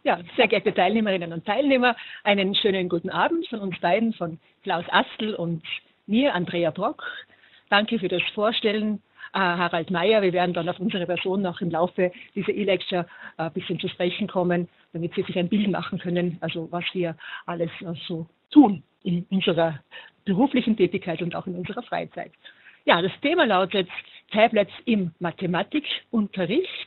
Ja, sehr geehrte Teilnehmerinnen und Teilnehmer, einen schönen guten Abend von uns beiden, von Klaus Astl und mir, Andrea Brock. Danke für das Vorstellen, Harald Meyer. Wir werden dann auf unsere Person noch im Laufe dieser E-Lecture ein bisschen zu sprechen kommen, damit Sie sich ein Bild machen können, also was wir alles so tun in unserer beruflichen Tätigkeit und auch in unserer Freizeit. Ja, das Thema lautet Tablets im Mathematikunterricht.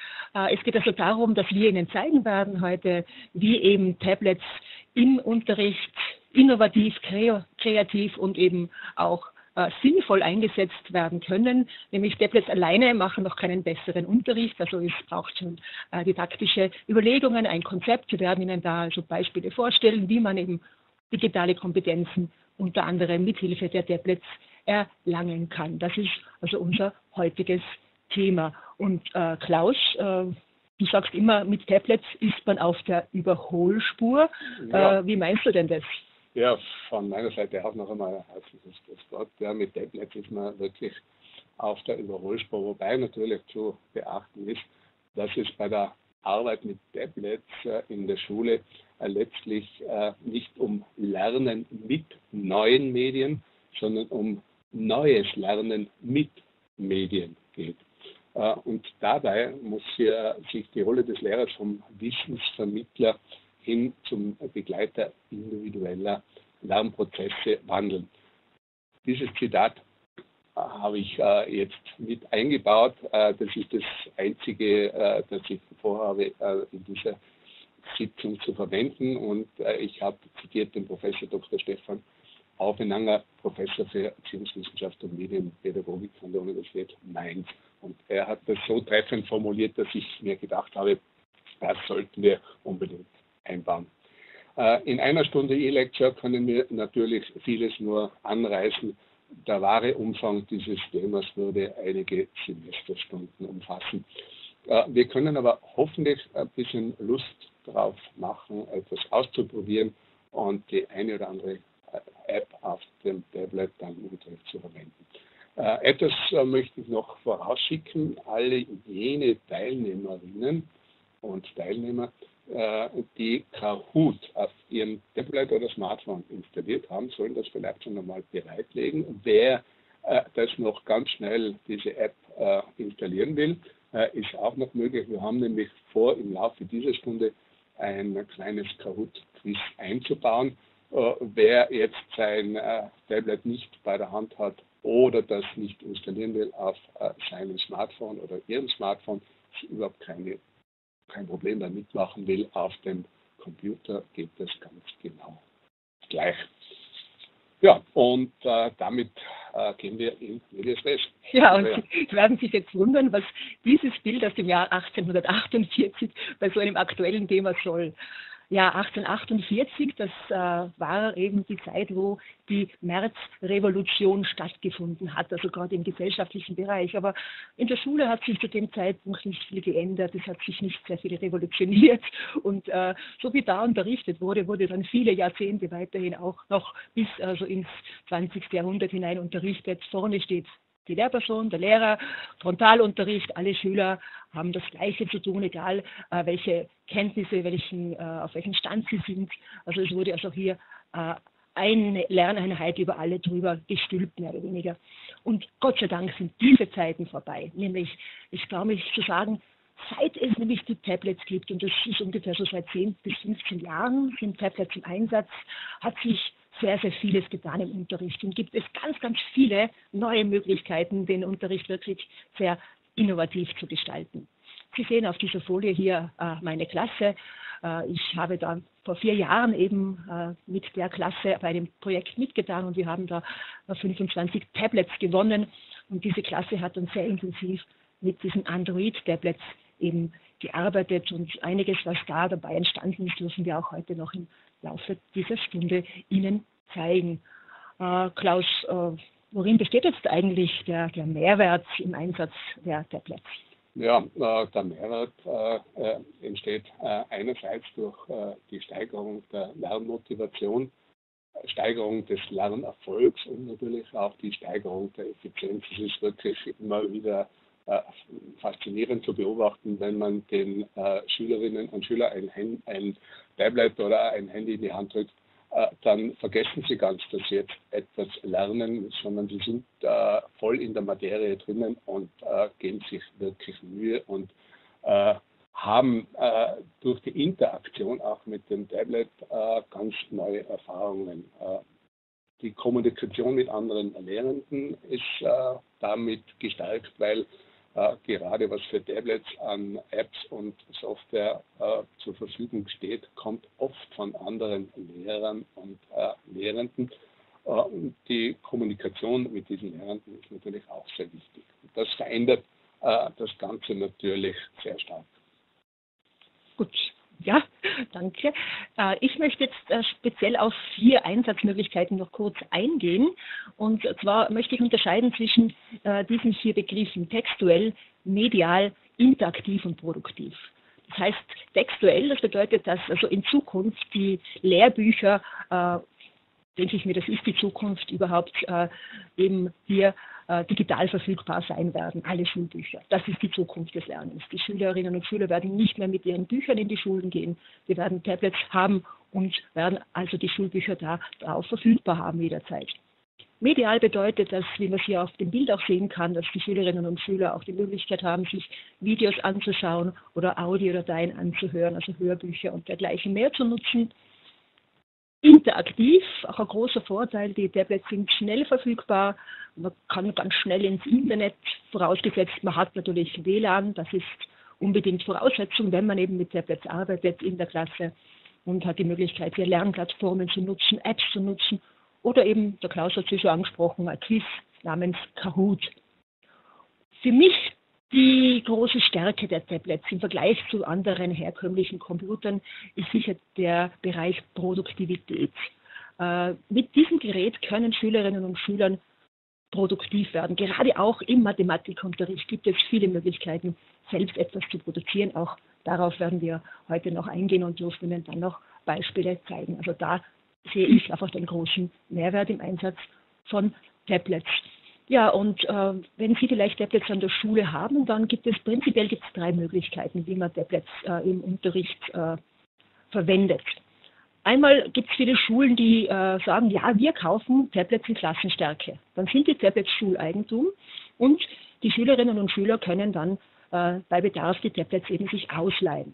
Es geht also darum, dass wir Ihnen zeigen werden heute, wie eben Tablets im Unterricht innovativ, kreativ und eben auch sinnvoll eingesetzt werden können. Nämlich Tablets alleine machen noch keinen besseren Unterricht, also es braucht schon didaktische Überlegungen, ein Konzept. Wir werden Ihnen da also Beispiele vorstellen, wie man eben digitale Kompetenzen unter anderem mit Hilfe der Tablets erlangen kann. Das ist also unser heutiges Thema. Und Klaus, du sagst immer, mit Tablets ist man auf der Überholspur. Ja. Wie meinst du denn das? Ja, von meiner Seite auch noch einmal ein herzliches Grüß Gott. Ja, mit Tablets ist man wirklich auf der Überholspur, wobei natürlich zu beachten ist, dass es bei der Arbeit mit Tablets in der Schule letztlich nicht um Lernen mit neuen Medien, sondern um neues Lernen mit Medien geht. Und dabei muss sich die Rolle des Lehrers vom Wissensvermittler hin zum Begleiter individueller Lernprozesse wandeln. Dieses Zitat habe ich jetzt mit eingebaut. Das ist das einzige, das ich vorhabe, in dieser Sitzung zu verwenden. Und ich habe zitiert den Professor Dr. Stefan Aufenanger, Professor für Erziehungswissenschaft und Medienpädagogik von der Universität Mainz. Und er hat das so treffend formuliert, dass ich mir gedacht habe, das sollten wir unbedingt einbauen. In einer Stunde E-Lecture können wir natürlich vieles nur anreißen. Der wahre Umfang dieses Themas würde einige Semesterstunden umfassen. Wir können aber hoffentlich ein bisschen Lust drauf machen, etwas auszuprobieren und die eine oder andere App auf dem Tablet dann im Unterricht zu verwenden. Etwas möchte ich noch vorausschicken. Alle jene Teilnehmerinnen und Teilnehmer, die Kahoot auf ihrem Tablet oder Smartphone installiert haben, sollen das vielleicht schon einmal bereitlegen. Wer das noch ganz schnell, diese App installieren will, ist auch noch möglich. Wir haben nämlich vor, im Laufe dieser Stunde ein kleines Kahoot-Quiz einzubauen. Wer jetzt sein Tablet nicht bei der Hand hat oder das nicht installieren will auf seinem Smartphone oder ihrem Smartphone, ist überhaupt kein Problem da mitmachen will. Auf dem Computer geht das ganz genau gleich. Ja, und damit gehen wir in Medias Res. Ja, und Sie werden sich jetzt wundern, was dieses Bild aus dem Jahr 1848 bei so einem aktuellen Thema soll. Ja, 1848, das war eben die Zeit, wo die Märzrevolution stattgefunden hat, also gerade im gesellschaftlichen Bereich. Aber in der Schule hat sich zu dem Zeitpunkt nicht viel geändert, es hat sich nicht sehr viel revolutioniert. Und so wie da unterrichtet wurde, wurde dann viele Jahrzehnte weiterhin auch noch bis also ins 20. Jahrhundert hinein unterrichtet. Vorne steht die Lehrperson, der Lehrer, Frontalunterricht, alle Schüler haben das Gleiche zu tun, egal welche Kenntnisse, auf welchem Stand sie sind. Also es wurde also hier eine Lerneinheit über alle drüber gestülpt, mehr oder weniger. Und Gott sei Dank sind diese Zeiten vorbei. Nämlich, ich traue mich zu sagen, seit es nämlich die Tablets gibt, und das ist ungefähr so seit 10 bis 15 Jahren, sind Tablets im Einsatz, hat sich sehr, sehr vieles getan im Unterricht und gibt es ganz, ganz viele neue Möglichkeiten, den Unterricht wirklich sehr innovativ zu gestalten. Sie sehen auf dieser Folie hier meine Klasse. Ich habe da vor 4 Jahren eben mit der Klasse bei einem Projekt mitgetan und wir haben da 25 Tablets gewonnen und diese Klasse hat dann sehr intensiv mit diesen Android-Tablets eben gearbeitet und einiges, was da dabei entstanden ist, dürfen wir auch heute noch im Laufe dieser Stunde Ihnen zeigen. Klaus, worin besteht jetzt eigentlich der Mehrwert im Einsatz der Tablets? Ja, der Mehrwert entsteht einerseits durch die Steigerung der Lernmotivation, Steigerung des Lernerfolgs und natürlich auch die Steigerung der Effizienz. Es ist wirklich immer wieder faszinierend zu beobachten, wenn man den Schülerinnen und Schülern ein Tablet oder ein Handy in die Hand drückt, dann vergessen sie ganz, dass sie jetzt etwas lernen, sondern sie sind voll in der Materie drinnen und geben sich wirklich Mühe und haben durch die Interaktion auch mit dem Tablet ganz neue Erfahrungen. Die Kommunikation mit anderen Lehrenden ist damit gestärkt, weil gerade was für Tablets an Apps und Software zur Verfügung steht, kommt oft von anderen Lehrern und Lehrenden. Und die Kommunikation mit diesen Lehrenden ist natürlich auch sehr wichtig. Das verändert das Ganze natürlich sehr stark. Gut, ja, danke. Ich möchte jetzt speziell auf 4 Einsatzmöglichkeiten noch kurz eingehen. Und zwar möchte ich unterscheiden zwischen diesen 4 Begriffen: textuell, medial, interaktiv und produktiv. Das heißt, textuell, das bedeutet, dass also in Zukunft die Lehrbücher, denke ich mir, das ist die Zukunft überhaupt, eben hier digital verfügbar sein werden, alle Schulbücher. Das ist die Zukunft des Lernens. Die Schülerinnen und Schüler werden nicht mehr mit ihren Büchern in die Schulen gehen. Wir werden Tablets haben und werden also die Schulbücher darauf verfügbar haben jederzeit. Medial bedeutet, dass, wie man es hier auf dem Bild auch sehen kann, dass die Schülerinnen und Schüler auch die Möglichkeit haben, sich Videos anzuschauen oder Audiodateien anzuhören, also Hörbücher und dergleichen mehr zu nutzen. Interaktiv, auch ein großer Vorteil, die Tablets sind schnell verfügbar, man kann ganz schnell ins Internet, vorausgesetzt man hat natürlich WLAN, das ist unbedingt Voraussetzung, wenn man eben mit Tablets arbeitet in der Klasse und hat die Möglichkeit, hier Lernplattformen zu nutzen, Apps zu nutzen oder eben, der Klaus hat es schon angesprochen, ein Quiz namens Kahoot. Für mich die große Stärke der Tablets im Vergleich zu anderen herkömmlichen Computern ist sicher der Bereich Produktivität. Mit diesem Gerät können Schülerinnen und Schülern produktiv werden. Gerade auch im Mathematikunterricht gibt es viele Möglichkeiten, selbst etwas zu produzieren. Auch darauf werden wir heute noch eingehen und dürfen Ihnen dann noch Beispiele zeigen. Also da sehe ich einfach den großen Mehrwert im Einsatz von Tablets. Ja, und wenn Sie vielleicht Tablets an der Schule haben, dann gibt es prinzipiell 3 Möglichkeiten, wie man Tablets im Unterricht verwendet. Einmal gibt es viele Schulen, die sagen, ja, wir kaufen Tablets in Klassenstärke. Dann sind die Tablets Schuleigentum und die Schülerinnen und Schüler können dann bei Bedarf die Tablets eben sich ausleihen.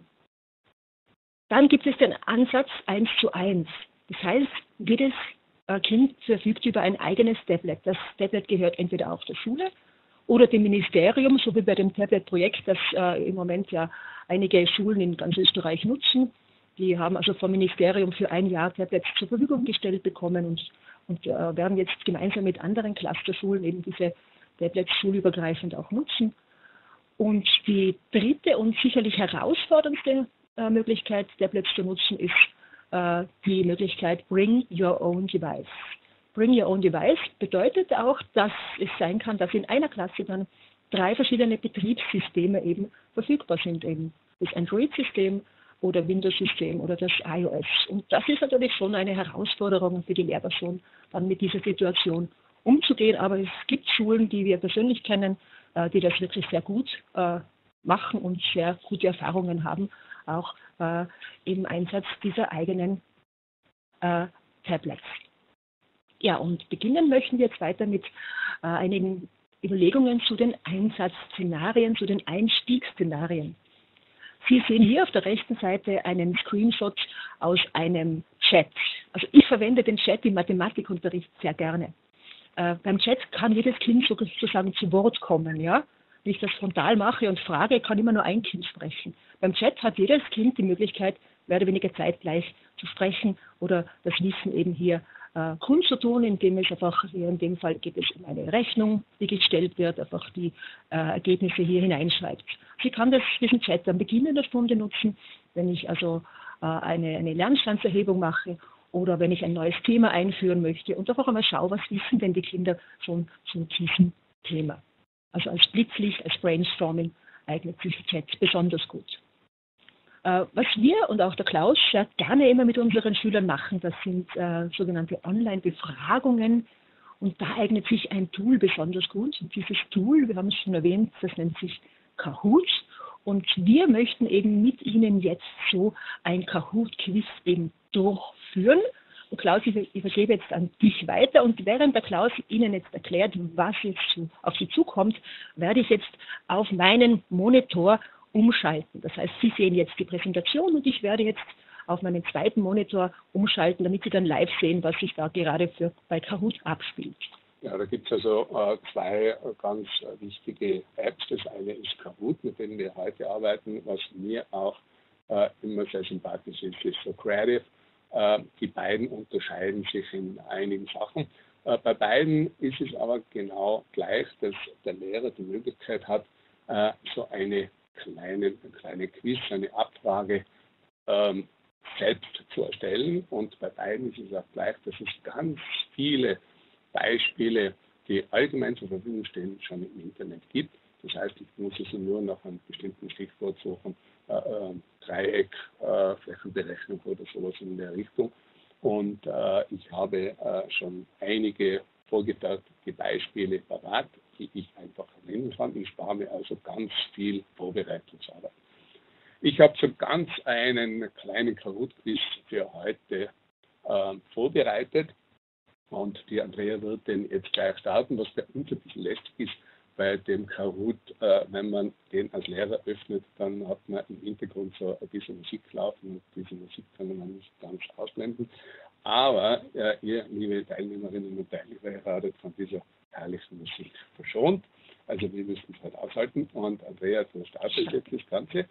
Dann gibt es den Ansatz 1:1. Das heißt, jedes Kind verfügt über ein eigenes Tablet. Das Tablet gehört entweder auch der Schule oder dem Ministerium, so wie bei dem Tablet-Projekt, das im Moment ja einige Schulen in ganz Österreich nutzen. Die haben also vom Ministerium für ein Jahr Tablets zur Verfügung gestellt bekommen und werden jetzt gemeinsam mit anderen Clusterschulen eben diese Tablets schulübergreifend auch nutzen. Und die dritte und sicherlich herausforderndste Möglichkeit, Tablets zu nutzen, ist die Möglichkeit Bring Your Own Device. Bring Your Own Device bedeutet auch, dass es sein kann, dass in einer Klasse dann 3 verschiedene Betriebssysteme eben verfügbar sind, eben das Android-System oder Windows-System oder das iOS. Und das ist natürlich schon eine Herausforderung für die Lehrperson, dann mit dieser Situation umzugehen. Aber es gibt Schulen, die wir persönlich kennen, die das wirklich sehr gut machen und sehr gute Erfahrungen haben, auch im Einsatz dieser eigenen Tablets. Ja, und beginnen möchten wir jetzt weiter mit einigen Überlegungen zu den Einsatzszenarien, zu den Einstiegsszenarien. Sie sehen hier auf der rechten Seite einen Screenshot aus einem Chat. Also ich verwende den Chat im Mathematikunterricht sehr gerne. Beim Chat kann jedes Kind sozusagen zu Wort kommen. Ja? Wenn ich das frontal mache und frage, kann immer nur ein Kind sprechen. Beim Chat hat jedes Kind die Möglichkeit, mehr oder weniger zeitgleich zu sprechen oder das Wissen eben hier kundzutun, indem es einfach, hier in dem Fall geht es um eine Rechnung, die gestellt wird, einfach die Ergebnisse hier hineinschreibt. Sie kann diesen Chat am Beginn der Stunde nutzen, wenn ich also eine Lernstandserhebung mache oder wenn ich ein neues Thema einführen möchte und einfach einmal schaue, was wissen denn die Kinder schon zu diesem Thema. Also als Blitzlicht, als Brainstorming eignet sich Chat besonders gut. Was wir und auch der Klaus gerne immer mit unseren Schülern machen, das sind sogenannte Online-Befragungen Und da eignet sich ein Tool besonders gut. Und dieses Tool, wir haben es schon erwähnt, das nennt sich Kahoot. Und wir möchten eben mit Ihnen jetzt so ein Kahoot-Quiz eben durchführen. Und Klaus, ich übergebe jetzt an dich weiter. Und während der Klaus Ihnen jetzt erklärt, was jetzt auf Sie zukommt, werde ich jetzt auf meinen Monitor umschalten. Das heißt, Sie sehen jetzt die Präsentation und ich werde jetzt auf meinen zweiten Monitor umschalten, damit Sie dann live sehen, was sich da gerade bei Kahoot abspielt. Ja, da gibt es also zwei ganz wichtige Apps. Das eine ist Kahoot, mit dem wir heute arbeiten. Was mir auch immer sehr sympathisch ist, ist Socrative. Die beiden unterscheiden sich in einigen Sachen. Bei beiden ist es aber genau gleich, dass der Lehrer die Möglichkeit hat, so eine kleine Quiz, eine Abfrage selbst zu erstellen. Und bei beiden ist es auch gleich, dass es ganz viele Beispiele, die allgemein zur Verfügung stehen, schon im Internet gibt. Das heißt, ich muss also nur nach einem bestimmten Stichwort suchen, Dreieck, Flächenberechnung oder sowas in der Richtung. Und ich habe schon einige vorgefertigte Beispiele parat, die ich einfach verwenden kann. Ich spare mir also ganz viel Vorbereitungsarbeit. Ich habe so ganz einen kleinen Kahoot-Quiz für heute vorbereitet. Und die Andrea wird den jetzt gleich starten, was bei uns ein bisschen lästig ist. Bei dem Kahoot, wenn man den als Lehrer öffnet, dann hat man im Hintergrund so ein bisschen Musik laufen und diese Musik kann man nicht ganz ausblenden. Aber ihr, liebe Teilnehmerinnen und Teilnehmer, werdet von dieser herrlichen Musik verschont. Also wir müssen es halt aushalten. Und Andrea, du startest jetzt das Ganze.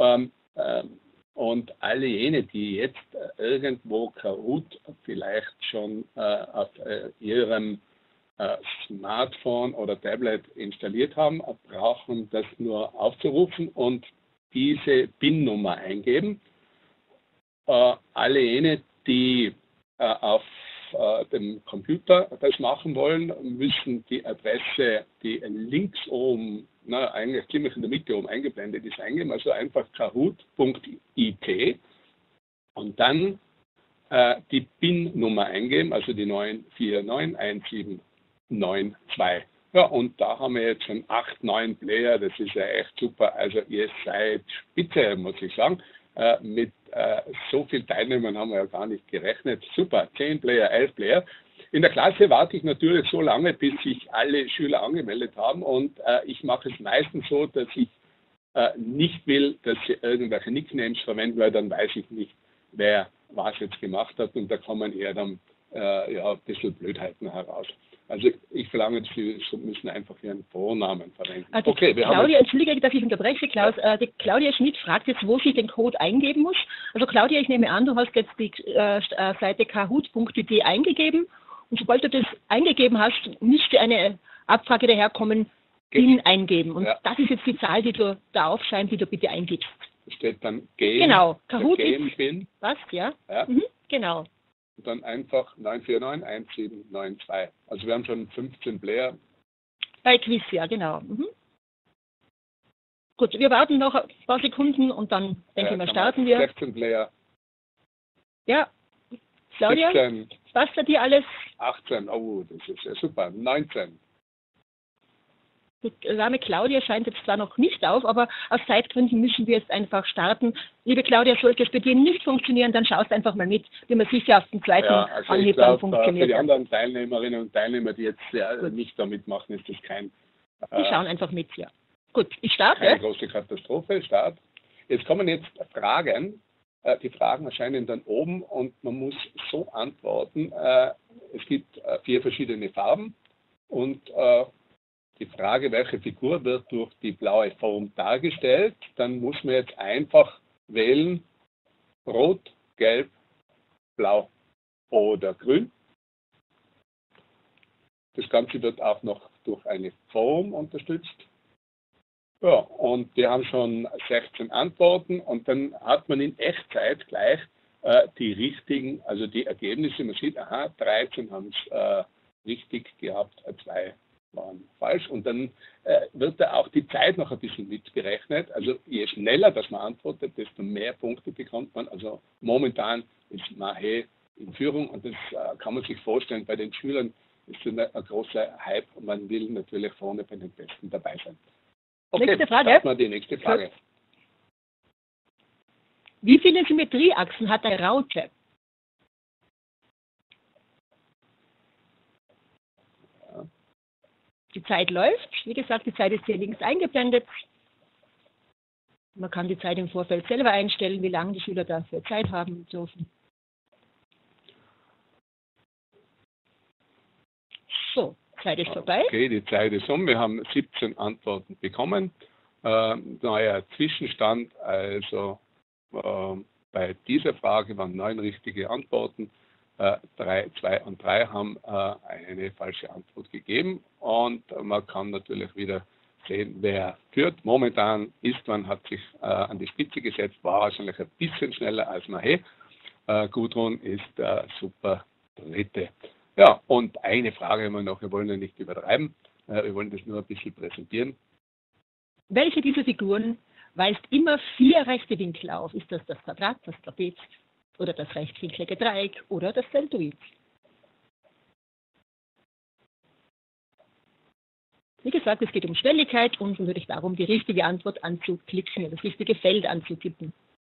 Und alle jene, die jetzt irgendwo Kahoot vielleicht schon auf ihrem Smartphone oder Tablet installiert haben, brauchen das nur aufzurufen und diese PIN-Nummer eingeben. Alle jene, die auf dem Computer das machen wollen, müssen die Adresse, die links oben, eigentlich ziemlich in der Mitte oben eingeblendet ist, eingeben, also einfach kahoot.it und dann die PIN-Nummer eingeben, also die 9491792. Ja, und da haben wir jetzt schon 8, 9 Player, das ist ja echt super. Also ihr seid spitze, muss ich sagen. Mit so vielen Teilnehmern haben wir ja gar nicht gerechnet. Super, 10 Player, 11 Player. In der Klasse warte ich natürlich so lange, bis sich alle Schüler angemeldet haben. Und ich mache es meistens so, dass ich nicht will, dass sie irgendwelche Nicknames verwenden, weil dann weiß ich nicht, wer was jetzt gemacht hat. Und da kommen eher dann ein bisschen Blödheiten heraus. Also ich verlange, Sie müssen einfach Ihren Vornamen verwenden. Okay, Claudia, entschuldige, dass ich unterbreche, Klaus. Die Claudia Schmidt fragt jetzt, wo sie den Code eingeben muss. Also Claudia, ich nehme an, du hast jetzt die Seite kahoot.it eingegeben und sobald du das eingegeben hast, müsste eine Abfrage daherkommen, PIN eingeben. Und das ist jetzt die Zahl, die du da aufscheint, die du bitte eingibst. Da steht dann Game. Genau, Kahoot ist PIN. Was, ja? Genau. Und dann einfach 9491792. Also wir haben schon 15 Player. Bei Quiz, ja, genau. Gut, wir warten noch ein paar Sekunden und dann, denke ich mal, starten wir. 16 Player. Ja, Claudia, 17, passt da dir alles? 18, oh, das ist ja super. 19. Die Name Claudia scheint jetzt zwar noch nicht auf, aber aus Zeitgründen müssen wir jetzt einfach starten. Liebe Claudia, sollte es bei dir nicht funktionieren, dann schaust einfach mal mit, wie man sicher auf den zweiten Anhieb dann funktioniert. Für die anderen Teilnehmerinnen und Teilnehmer, die jetzt nicht damit machen, ist das kein... die schauen einfach mit, ja. Gut, ich starte. Keine große Katastrophe, Start. Jetzt kommen jetzt Fragen. Die Fragen erscheinen dann oben und man muss so antworten. Es gibt 4 verschiedene Farben und die Frage, welche Figur wird durch die blaue Form dargestellt, dann muss man jetzt einfach wählen, rot, gelb, blau oder grün. Das Ganze wird auch noch durch eine Form unterstützt. Ja, und wir haben schon 16 Antworten und dann hat man in Echtzeit gleich die richtigen, also die Ergebnisse. Man sieht, aha, 13 haben es richtig gehabt, 2 waren falsch. Und dann wird da auch die Zeit noch ein bisschen mitgerechnet. Also je schneller das man antwortet, desto mehr Punkte bekommt man. Also momentan ist Mahé in Führung und das kann man sich vorstellen bei den Schülern, ist ein großer Hype und man will natürlich vorne bei den Besten dabei sein. Okay, nächste Frage. starten wir die nächste Frage. Wie viele Symmetrieachsen hat eine Raute? Ja. Die Zeit läuft. Wie gesagt, die Zeit ist hier links eingeblendet. Man kann die Zeit im Vorfeld selber einstellen, wie lange die Schüler dafür Zeit haben dürfen. So, Zeit ist vorbei. Okay, die Zeit ist um. Wir haben 17 Antworten bekommen. Neuer Zwischenstand, also bei dieser Frage waren 9 richtige Antworten. 3, 2 und 3 haben eine falsche Antwort gegeben. Und man kann natürlich wieder sehen, wer führt. Momentan Istvan hat sich an die Spitze gesetzt, war wahrscheinlich ein bisschen schneller als Mahe. Gudrun ist der super Dritte. Ja, und eine Frage haben wir noch, wir wollen ja nicht übertreiben, wir wollen das nur ein bisschen präsentieren. Welche dieser Figuren weist immer 4 rechte Winkel auf? Ist das das Quadrat, das Trapez oder das rechtwinklige Dreieck oder das Deltoid? Wie gesagt, es geht um Schnelligkeit und natürlich darum, die richtige Antwort anzuklicken, das richtige Feld anzutippen.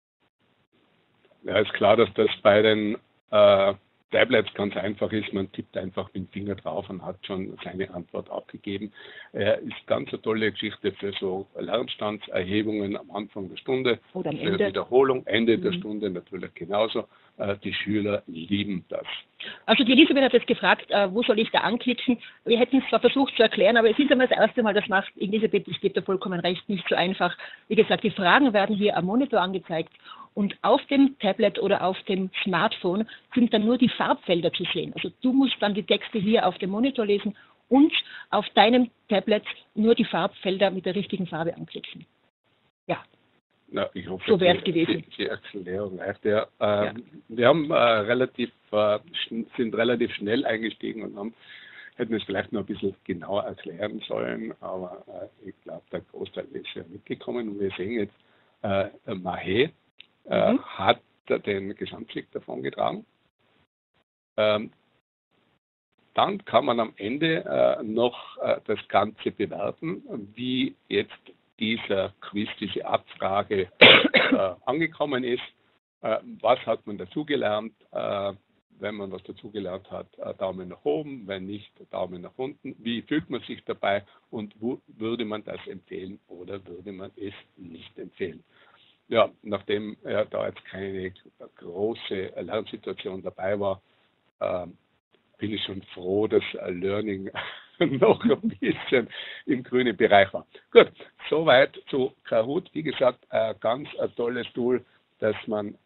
Ja, ist klar, dass das bei den Tablets ganz einfach ist. Man tippt einfach mit dem Finger drauf und hat schon seine Antwort abgegeben. Ist ganz eine tolle Geschichte für so Lernstandserhebungen am Anfang der Stunde, oder am für Ende. Wiederholung, Ende der Stunde natürlich genauso. Die Schüler lieben das. Also die Elisabeth hat jetzt gefragt, wo soll ich da anklicken? Wir hätten es zwar versucht zu erklären, aber es ist einmal das erste Mal, das macht Elisabeth, ich gebe dir vollkommen recht, nicht so einfach. Wie gesagt, die Fragen werden hier am Monitor angezeigt und auf dem Tablet oder auf dem Smartphone sind dann nur die Farbfelder zu sehen. Also du musst dann die Texte hier auf dem Monitor lesen und auf deinem Tablet nur die Farbfelder mit der richtigen Farbe anklicken. Ja. Ja, ich hoffe, so wäre es gewesen. Die Erklärung reicht. Ja, wir haben sind relativ schnell eingestiegen und hätten es vielleicht noch ein bisschen genauer erklären sollen, aber ich glaube, der Großteil ist ja mitgekommen und wir sehen jetzt, Mahe hat den Gesamtsieg davongetragen. Dann kann man am Ende noch das Ganze bewerten, wie jetzt dieser Quiz, diese Abfrage angekommen ist. Was hat man dazugelernt? Wenn man was dazugelernt hat, Daumen nach oben, wenn nicht, Daumen nach unten. Wie fühlt man sich dabei und wo würde man das empfehlen oder würde man es nicht empfehlen? Ja, nachdem da jetzt keine große Lernsituation dabei war, bin ich schon froh, dass Learning noch ein bisschen im grünen Bereich war. Gut, soweit zu Kahoot. Wie gesagt, ganz ein tolles Tool, dass man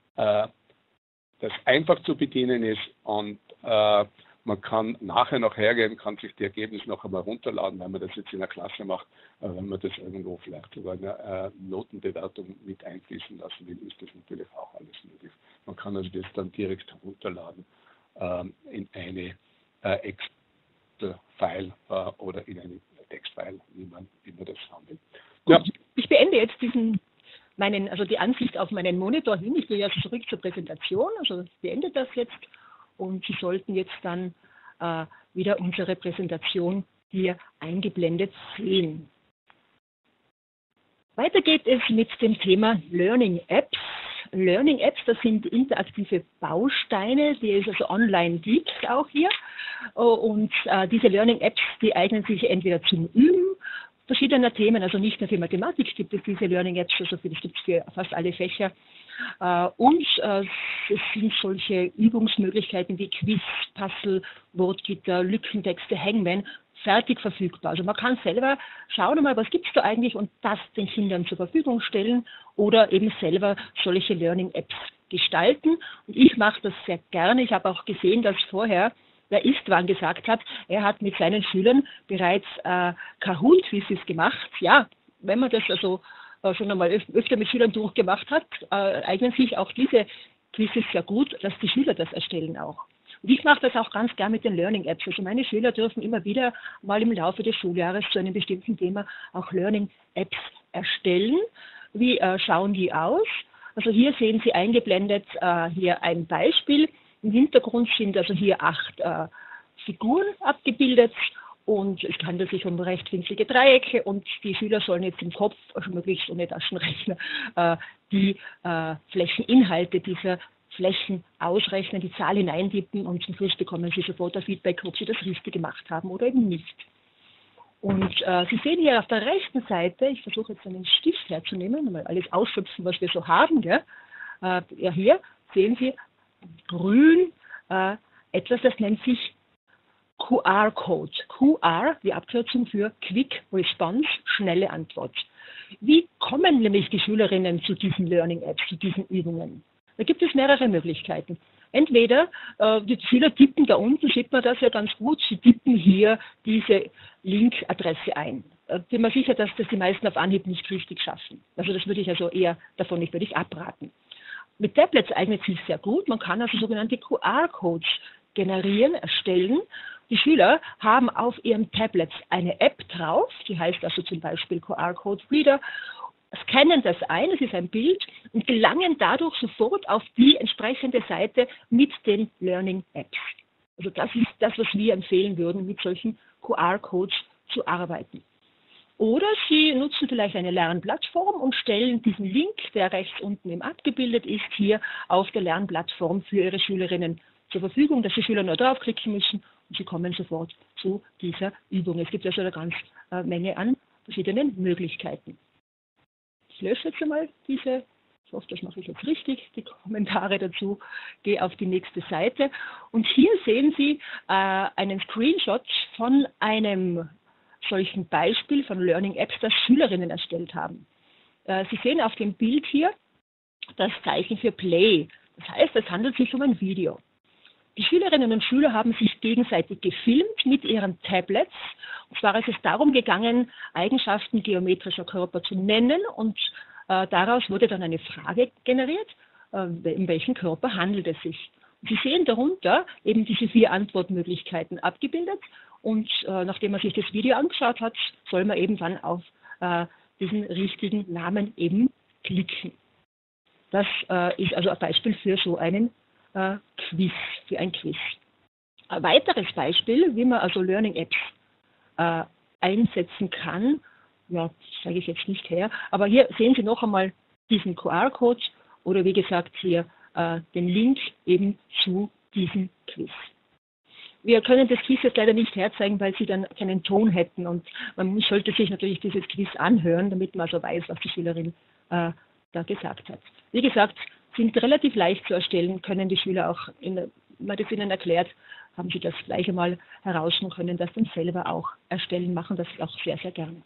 das einfach zu bedienen ist und man kann nachher noch hergehen, kann sich die Ergebnisse noch einmal runterladen, wenn man das jetzt in der Klasse macht, wenn man das irgendwo vielleicht sogar in eine Notenbewertung mit einfließen lassen will, ist das natürlich auch alles möglich. Man kann also das dann direkt runterladen in eine Excel-File oder in eine Textfile, wie man das haben will. Ja. Ich beende jetzt die Ansicht auf meinen Monitor hin. Ich gehe jetzt zurück zur Präsentation, also ich beende das jetzt und Sie sollten jetzt dann wieder unsere Präsentation hier eingeblendet sehen. Weiter geht es mit dem Thema Learning Apps. Learning Apps, das sind interaktive Bausteine, die es also online gibt, auch hier. Und diese Learning Apps, die eignen sich entweder zum Üben verschiedener Themen, also nicht nur für Mathematik gibt es diese Learning Apps, also es gibt für fast alle Fächer. Und es sind solche Übungsmöglichkeiten wie Quiz, Puzzle, Wortgitter, Lückentexte, Hangman fertig verfügbar. Also man kann selber schauen mal, was gibt es da eigentlich und das den Kindern zur Verfügung stellen oder eben selber solche Learning Apps gestalten. Und ich mache das sehr gerne. Ich habe auch gesehen, dass vorher der Istvan gesagt hat, er hat mit seinen Schülern bereits Kahoot-Quizzes gemacht. Ja, wenn man das also schon einmal öfter mit Schülern durchgemacht hat, eignen sich auch diese Quizzes sehr gut, dass die Schüler das erstellen auch. Und ich mache das auch ganz gern mit den Learning Apps. Also meine Schüler dürfen immer wieder mal im Laufe des Schuljahres zu einem bestimmten Thema auch Learning Apps erstellen. Wie schauen die aus? Also hier sehen Sie eingeblendet hier ein Beispiel. Im Hintergrund sind also hier 8 Figuren abgebildet und es handelt sich um rechtwinklige Dreiecke und die Schüler sollen jetzt im Kopf, also möglichst ohne Taschenrechner, die Flächeninhalte dieser Flächen ausrechnen, die Zahl hineintippen und zum Schluss bekommen Sie sofort ein Feedback, ob Sie das richtig gemacht haben oder eben nicht. Und Sie sehen hier auf der rechten Seite, ich versuche jetzt einen Stift herzunehmen, mal alles ausschöpfen, was wir so haben. Gell? Ja, hier sehen Sie grün etwas, das nennt sich QR-Code. QR, die Abkürzung für Quick Response, schnelle Antwort. Wie kommen nämlich die Schülerinnen zu diesen Learning Apps, zu diesen Übungen? Da gibt es mehrere Möglichkeiten. Entweder die Schüler tippen da unten, sieht man das ja ganz gut, sie tippen hier diese Link-Adresse ein. Bin mir sicher, dass das die meisten auf Anhieb nicht richtig schaffen. Also das würde ich also eher davon nicht wirklich abraten. Mit Tablets eignet sich sehr gut. Man kann also sogenannte QR-Codes generieren, erstellen. Die Schüler haben auf ihrem Tablet eine App drauf, die heißt also zum Beispiel QR-Code Reader, scannen das ein, es ist ein Bild, und gelangen dadurch sofort auf die entsprechende Seite mit den Learning Apps. Also das ist das, was wir empfehlen würden, mit solchen QR-Codes zu arbeiten. Oder Sie nutzen vielleicht eine Lernplattform und stellen diesen Link, der rechts unten eben abgebildet ist, hier auf der Lernplattform für Ihre Schülerinnen zur Verfügung, dass die Schüler nur draufklicken müssen und sie kommen sofort zu dieser Übung. Es gibt also eine ganze Menge an verschiedenen Möglichkeiten. Ich lösche jetzt einmal diese, ich hoffe, das mache ich jetzt richtig, die Kommentare dazu, gehe auf die nächste Seite und hier sehen Sie einen Screenshot von einem solchen Beispiel von Learning Apps, das Schülerinnen erstellt haben. Sie sehen auf dem Bild hier das Zeichen für Play. Das heißt, es handelt sich um ein Video. Die Schülerinnen und Schüler haben sich gegenseitig gefilmt mit ihren Tablets. Und zwar ist es darum gegangen, Eigenschaften geometrischer Körper zu nennen und daraus wurde dann eine Frage generiert, um welchen Körper handelt es sich. Und Sie sehen darunter eben diese 4 Antwortmöglichkeiten abgebildet und nachdem man sich das Video angeschaut hat, soll man eben dann auf diesen richtigen Namen eben klicken. Das ist also ein Beispiel für so einen Quiz, für ein Quiz. Ein weiteres Beispiel, wie man also Learning Apps einsetzen kann, ja, das zeige ich jetzt nicht her, aber hier sehen Sie noch einmal diesen QR-Code oder wie gesagt hier den Link eben zu diesem Quiz. Wir können das Quiz jetzt leider nicht herzeigen, weil Sie dann keinen Ton hätten und man sollte sich natürlich dieses Quiz anhören, damit man also weiß, was die Schülerin da gesagt hat. Wie gesagt, sind relativ leicht zu erstellen, können die Schüler auch, wenn man das ihnen erklärt, haben sie das gleich einmal heraus und können das dann selber auch erstellen, machen das auch sehr, sehr gerne.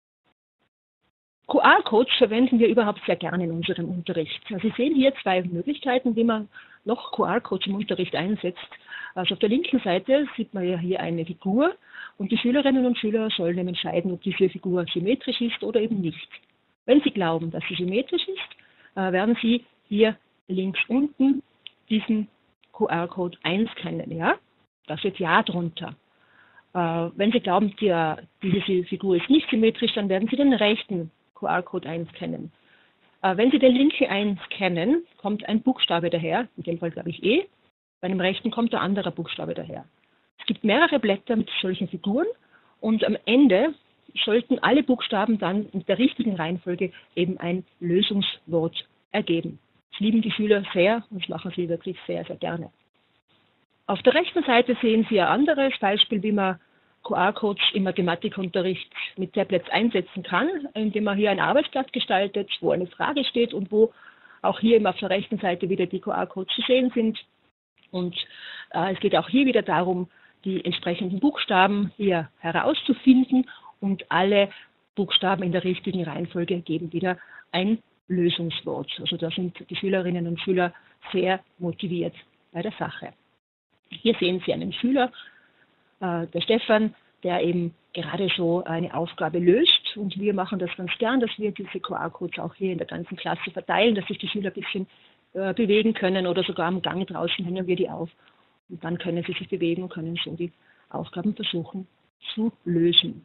QR-Codes verwenden wir überhaupt sehr gerne in unserem Unterricht. Also Sie sehen hier 2 Möglichkeiten, wie man noch QR-Codes im Unterricht einsetzt. Also auf der linken Seite sieht man ja hier eine Figur und die Schülerinnen und Schüler sollen eben entscheiden, ob diese Figur symmetrisch ist oder eben nicht. Wenn Sie glauben, dass sie symmetrisch ist, werden Sie hier links unten diesen QR-Code einscannen. Ja? Da steht Ja drunter. Wenn Sie glauben, diese Figur ist nicht symmetrisch, dann werden Sie den rechten QR-Code einscannen. Wenn Sie den linken einscannen, kommt ein Buchstabe daher, in dem Fall glaube ich E, bei dem rechten kommt ein anderer Buchstabe daher. Es gibt mehrere Blätter mit solchen Figuren und am Ende sollten alle Buchstaben dann in der richtigen Reihenfolge eben ein Lösungswort ergeben. Das lieben die Schüler sehr und das machen sie wirklich sehr, sehr gerne. Auf der rechten Seite sehen Sie ein anderes Beispiel, wie man QR-Codes im Mathematikunterricht mit Tablets einsetzen kann, indem man hier ein Arbeitsblatt gestaltet, wo eine Frage steht und wo auch hier eben auf der rechten Seite wieder die QR-Codes zu sehen sind. Und es geht auch hier wieder darum, die entsprechenden Buchstaben hier herauszufinden und alle Buchstaben in der richtigen Reihenfolge geben wieder ein Lösungswort. Also da sind die Schülerinnen und Schüler sehr motiviert bei der Sache. Hier sehen Sie einen Schüler, der Stefan, der eben gerade so eine Aufgabe löst und wir machen das ganz gern, dass wir diese QR-Codes auch hier in der ganzen Klasse verteilen, dass sich die Schüler ein bisschen bewegen können oder sogar am Gang draußen hängen wir die auf und dann können sie sich bewegen und können so die Aufgaben versuchen zu lösen.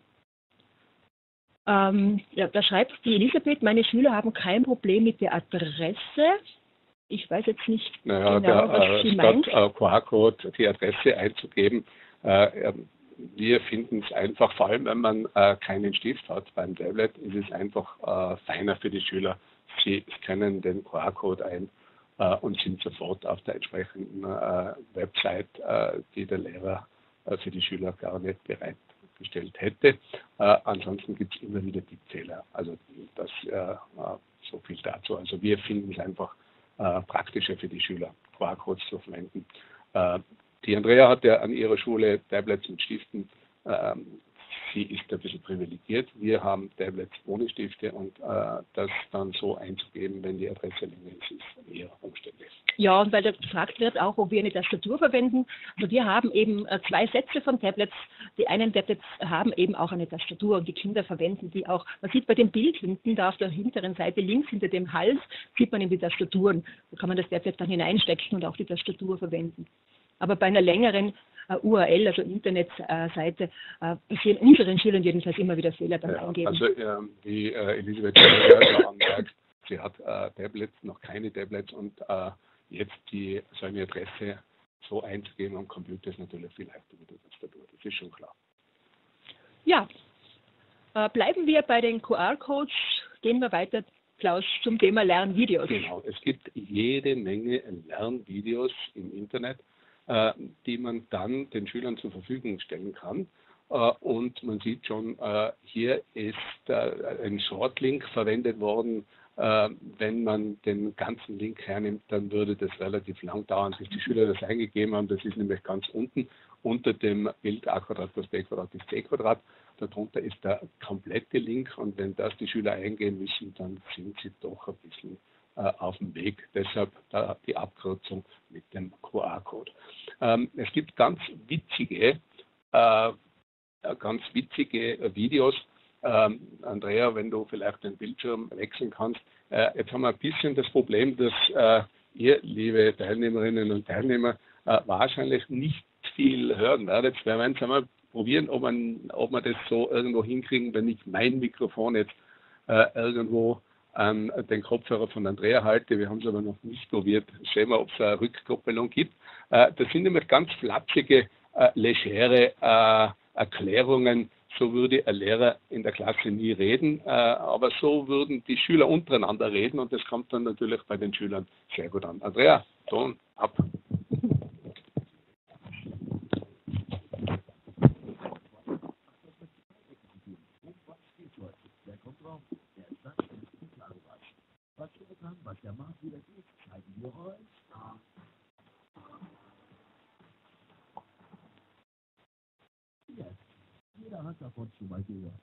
Ja, da schreibt die Elisabeth, meine Schüler haben kein Problem mit der Adresse. Ich weiß jetzt nicht genau, was sie meint. QR-Code, die Adresse einzugeben, Wir finden es einfach, vor allem wenn man keinen Stift hat beim Tablet, ist es einfach feiner für die Schüler. Sie scannen den QR-Code ein und sind sofort auf der entsprechenden Website, die der Lehrer für die Schüler gar nicht bereitgestellt hätte. Ansonsten gibt es immer wieder Tippfehler. Also das so viel dazu. Also wir finden es einfach praktischer für die Schüler, QR-Codes zu verwenden. Die Andrea hat ja an ihrer Schule Tablets mit Stiften. Sie ist ein bisschen privilegiert. Wir haben Tablets ohne Stifte und das dann so einzugeben, wenn die Adresse länger ist, ist eher umständlich. Ja, und weil da gefragt wird auch, ob wir eine Tastatur verwenden. Also wir haben eben zwei Sätze von Tablets. Die einen Tablets haben eben auch eine Tastatur und die Kinder verwenden die auch. Man sieht bei dem Bild hinten, da auf der hinteren Seite links hinter dem Hals, sieht man eben die Tastaturen. Da kann man das Tablet dann hineinstecken und auch die Tastatur verwenden. Aber bei einer längeren URL, also Internetseite, passieren unseren Schülern jedenfalls immer wieder Fehler beim Eingeben. Also wie Elisabeth schon anmerkt, sie hat Tablets, noch keine Tablets und jetzt so eine Adresse so einzugeben am Computer ist natürlich viel leichter mit der Tastatur, das ist schon klar. Ja, bleiben wir bei den QR-Codes, gehen wir weiter, Klaus, zum Thema Lernvideos. Genau, es gibt jede Menge Lernvideos im Internet, die man dann den Schülern zur Verfügung stellen kann. Und man sieht schon, hier ist ein Shortlink verwendet worden. Wenn man den ganzen Link hernimmt, dann würde das relativ lang dauern, bis die Schüler das eingegeben haben. Das ist nämlich ganz unten unter dem Bild a Quadrat plus b Quadrat ist c Quadrat. Darunter ist der komplette Link und wenn das die Schüler eingeben müssen, dann sind sie doch ein bisschen auf dem Weg. Deshalb die Abkürzung mit dem QR-Code. Es gibt ganz witzige Videos. Andrea, wenn du vielleicht den Bildschirm wechseln kannst. Jetzt haben wir ein bisschen das Problem, dass ihr, liebe Teilnehmerinnen und Teilnehmer, wahrscheinlich nicht viel hören werdet. Wir werden es einmal probieren, ob wir das so irgendwo hinkriegen, wenn ich mein Mikrofon jetzt irgendwo an den Kopfhörer von Andrea halte. Wir haben es aber noch nicht probiert. Sehen wir, ob es eine Rückkoppelung gibt. Das sind nämlich ganz flapsige, legere Erklärungen. So würde ein Lehrer in der Klasse nie reden, aber so würden die Schüler untereinander reden und das kommt dann natürlich bei den Schülern sehr gut an. Andrea, Ton ab. Was der Markt wieder geht, zeigen wir euch. Jeder hat davon schon mal gehört.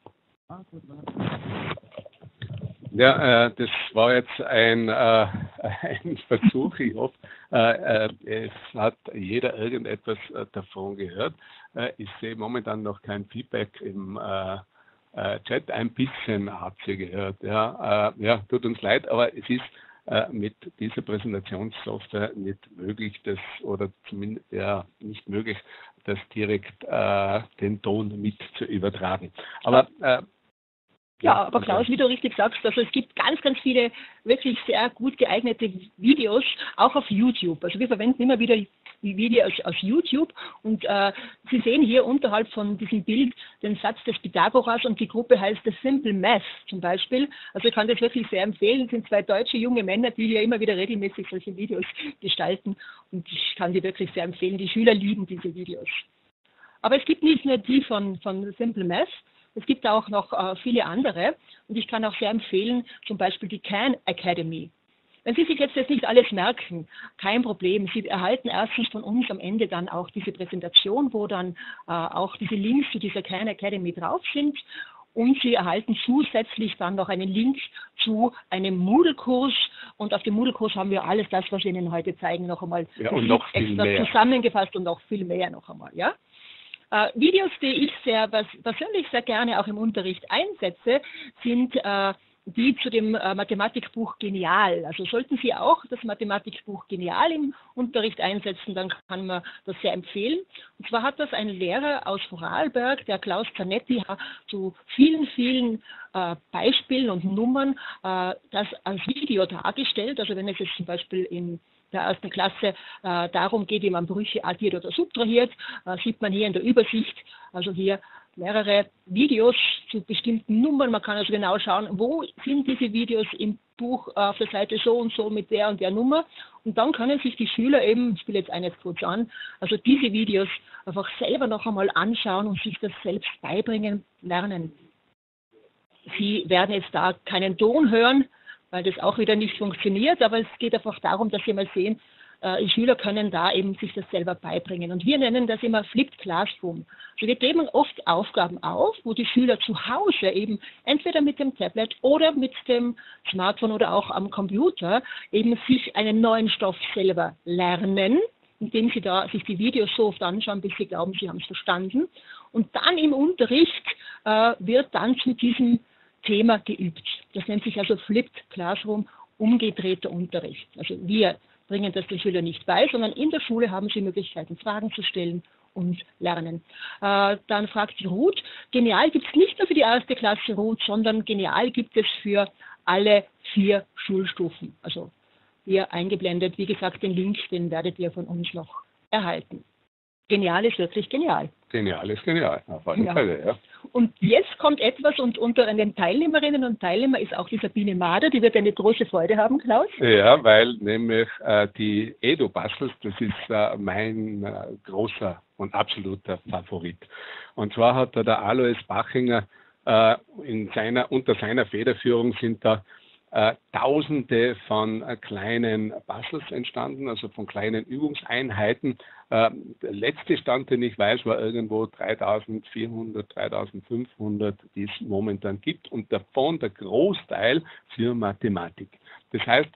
Ja, das war jetzt ein Versuch. Ich hoffe, es hat jeder irgendetwas davon gehört. Ich sehe momentan noch kein Feedback im Chat. Ein bisschen hat sie gehört. Ja, tut uns leid, aber es ist mit dieser Präsentationssoftware nicht möglich, oder zumindest nicht möglich, das direkt den Ton mit zu übertragen. Aber aber Klaus, wie du richtig sagst, also es gibt ganz, ganz viele wirklich sehr gut geeignete Videos, auch auf YouTube. Also wir verwenden immer wieder die Videos aus YouTube und Sie sehen hier unterhalb von diesem Bild den Satz des Pythagoras und die Gruppe heißt The Simple Math zum Beispiel. Also ich kann das wirklich sehr empfehlen. Es sind zwei deutsche junge Männer, die hier immer wieder regelmäßig solche Videos gestalten und ich kann sie wirklich sehr empfehlen. Die Schüler lieben diese Videos. Aber es gibt nicht nur die von The Simple Math, es gibt auch noch viele andere und ich kann auch sehr empfehlen, zum Beispiel die Khan Academy. Wenn Sie sich jetzt nicht alles merken, kein Problem. Sie erhalten erstens von uns am Ende dann auch diese Präsentation, wo dann auch diese Links zu dieser Khan Academy drauf sind. Und Sie erhalten zusätzlich dann noch einen Link zu einem Moodle-Kurs. Und auf dem Moodle-Kurs haben wir alles das, was wir Ihnen heute zeigen, noch einmal und noch viel mehr zusammengefasst und noch viel mehr noch einmal. Ja? Videos, die ich persönlich sehr gerne auch im Unterricht einsetze, sind die zu dem Mathematikbuch Genial. Also sollten Sie auch das Mathematikbuch Genial im Unterricht einsetzen, dann kann man das sehr empfehlen. Und zwar hat das ein Lehrer aus Vorarlberg, der Klaus Zanetti, zu vielen, vielen Beispielen und Nummern das als Video dargestellt. Also wenn es jetzt zum Beispiel in der ersten Klasse darum geht, wie man Brüche addiert oder subtrahiert, sieht man hier in der Übersicht, also hier mehrere Videos zu bestimmten Nummern. Man kann also genau schauen, wo sind diese Videos im Buch auf der Seite so und so mit der und der Nummer. Und dann können sich die Schüler eben, ich spiele jetzt eines kurz an, also diese Videos einfach selber noch einmal anschauen und sich das selbst beibringen, lernen. Sie werden jetzt da keinen Ton hören, weil das auch wieder nicht funktioniert, aber es geht einfach darum, dass Sie mal sehen, die Schüler können da eben sich das selber beibringen. Und wir nennen das immer Flipped Classroom. Also wir geben oft Aufgaben auf, wo die Schüler zu Hause eben entweder mit dem Tablet oder mit dem Smartphone oder auch am Computer eben sich einen neuen Stoff selber lernen, indem sie da sich die Videos so oft anschauen, bis sie glauben, sie haben es verstanden. Und dann im Unterricht wird dann zu diesem Thema geübt. Das nennt sich also Flipped Classroom, umgedrehter Unterricht. Also wir bringen das den Schülern nicht bei, sondern in der Schule haben sie Möglichkeiten, Fragen zu stellen und lernen. Dann fragt die Ruth, Genial gibt es nicht nur für die erste Klasse, Ruth, sondern Genial gibt es für alle 4 Schulstufen. Also hier eingeblendet, wie gesagt, den Link, den werdet ihr von uns noch erhalten. Genial ist wirklich genial. Genial ist genial, auf alle Fälle, ja. Und jetzt kommt etwas, und unter den Teilnehmerinnen und Teilnehmern ist auch die Sabine Mader, die wird eine große Freude haben, Klaus. Ja, weil nämlich die Edu-Puzzles, das ist mein großer und absoluter Favorit. Und zwar hat da der Alois Bachinger unter seiner Federführung sind da Tausende von kleinen Puzzles entstanden, also von kleinen Übungseinheiten. Der letzte Stand, den ich weiß, war irgendwo 3400, 3500, die es momentan gibt, und davon der Großteil für Mathematik. Das heißt,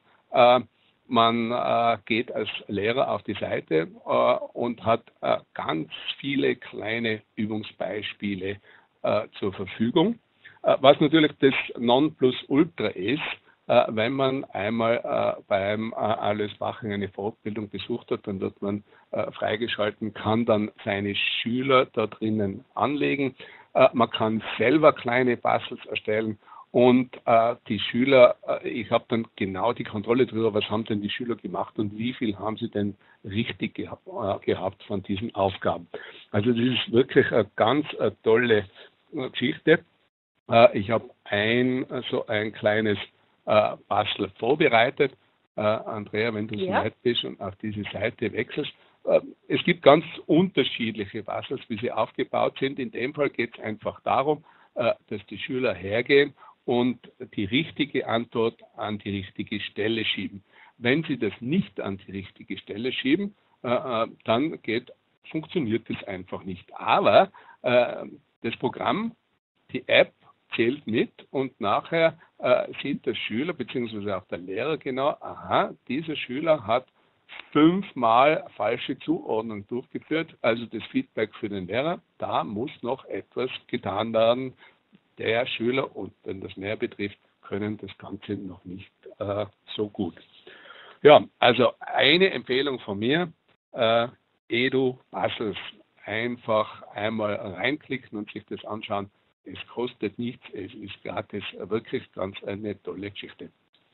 man geht als Lehrer auf die Seite und hat ganz viele kleine Übungsbeispiele zur Verfügung. Was natürlich das Nonplusultra ist, wenn man einmal beim Alois Bachinger eine Fortbildung besucht hat, dann wird man freigeschalten, kann dann seine Schüler da drinnen anlegen. Man kann selber kleine Puzzles erstellen und die Schüler, ich habe dann genau die Kontrolle darüber, was haben denn die Schüler gemacht und wie viel haben sie denn richtig gehabt von diesen Aufgaben. Also das ist wirklich eine ganz tolle Geschichte. Ich habe so ein kleines Puzzle vorbereitet. Andrea, wenn du so nett bist und auf diese Seite wechselst. Es gibt ganz unterschiedliche Puzzles, wie sie aufgebaut sind. In dem Fall geht es einfach darum, dass die Schüler hergehen und die richtige Antwort an die richtige Stelle schieben. Wenn sie das nicht an die richtige Stelle schieben, dann funktioniert das einfach nicht. Aber das Programm, die App, zählt mit und nachher sieht der Schüler bzw. auch der Lehrer genau, aha, dieser Schüler hat 5-mal falsche Zuordnung durchgeführt, also das Feedback für den Lehrer, da muss noch etwas getan werden. Der Schüler, und wenn das mehr betrifft, können das Ganze noch nicht so gut. Ja, also eine Empfehlung von mir, Edu-Puzzles, einfach einmal reinklicken und sich das anschauen. Es kostet nichts, es ist gratis, wirklich ganz eine tolle Geschichte.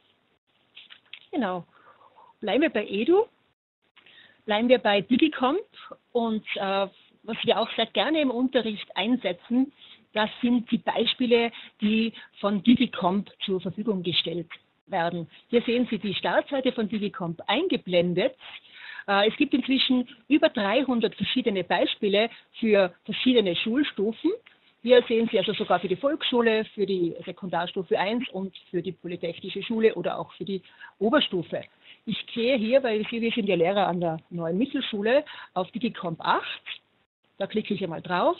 Genau. Bleiben wir bei Edu, bleiben wir bei Digicomp, und was wir auch sehr gerne im Unterricht einsetzen, das sind die Beispiele, die von Digicomp zur Verfügung gestellt werden. Hier sehen Sie die Startseite von Digicomp eingeblendet. Es gibt inzwischen über 300 verschiedene Beispiele für verschiedene Schulstufen. Hier sehen Sie also sogar für die Volksschule, für die Sekundarstufe 1 und für die Polytechnische Schule oder auch für die Oberstufe. Ich gehe hier, weil wir sind ja Lehrer an der neuen Mittelschule, auf Digicomp 8. Da klicke ich einmal drauf.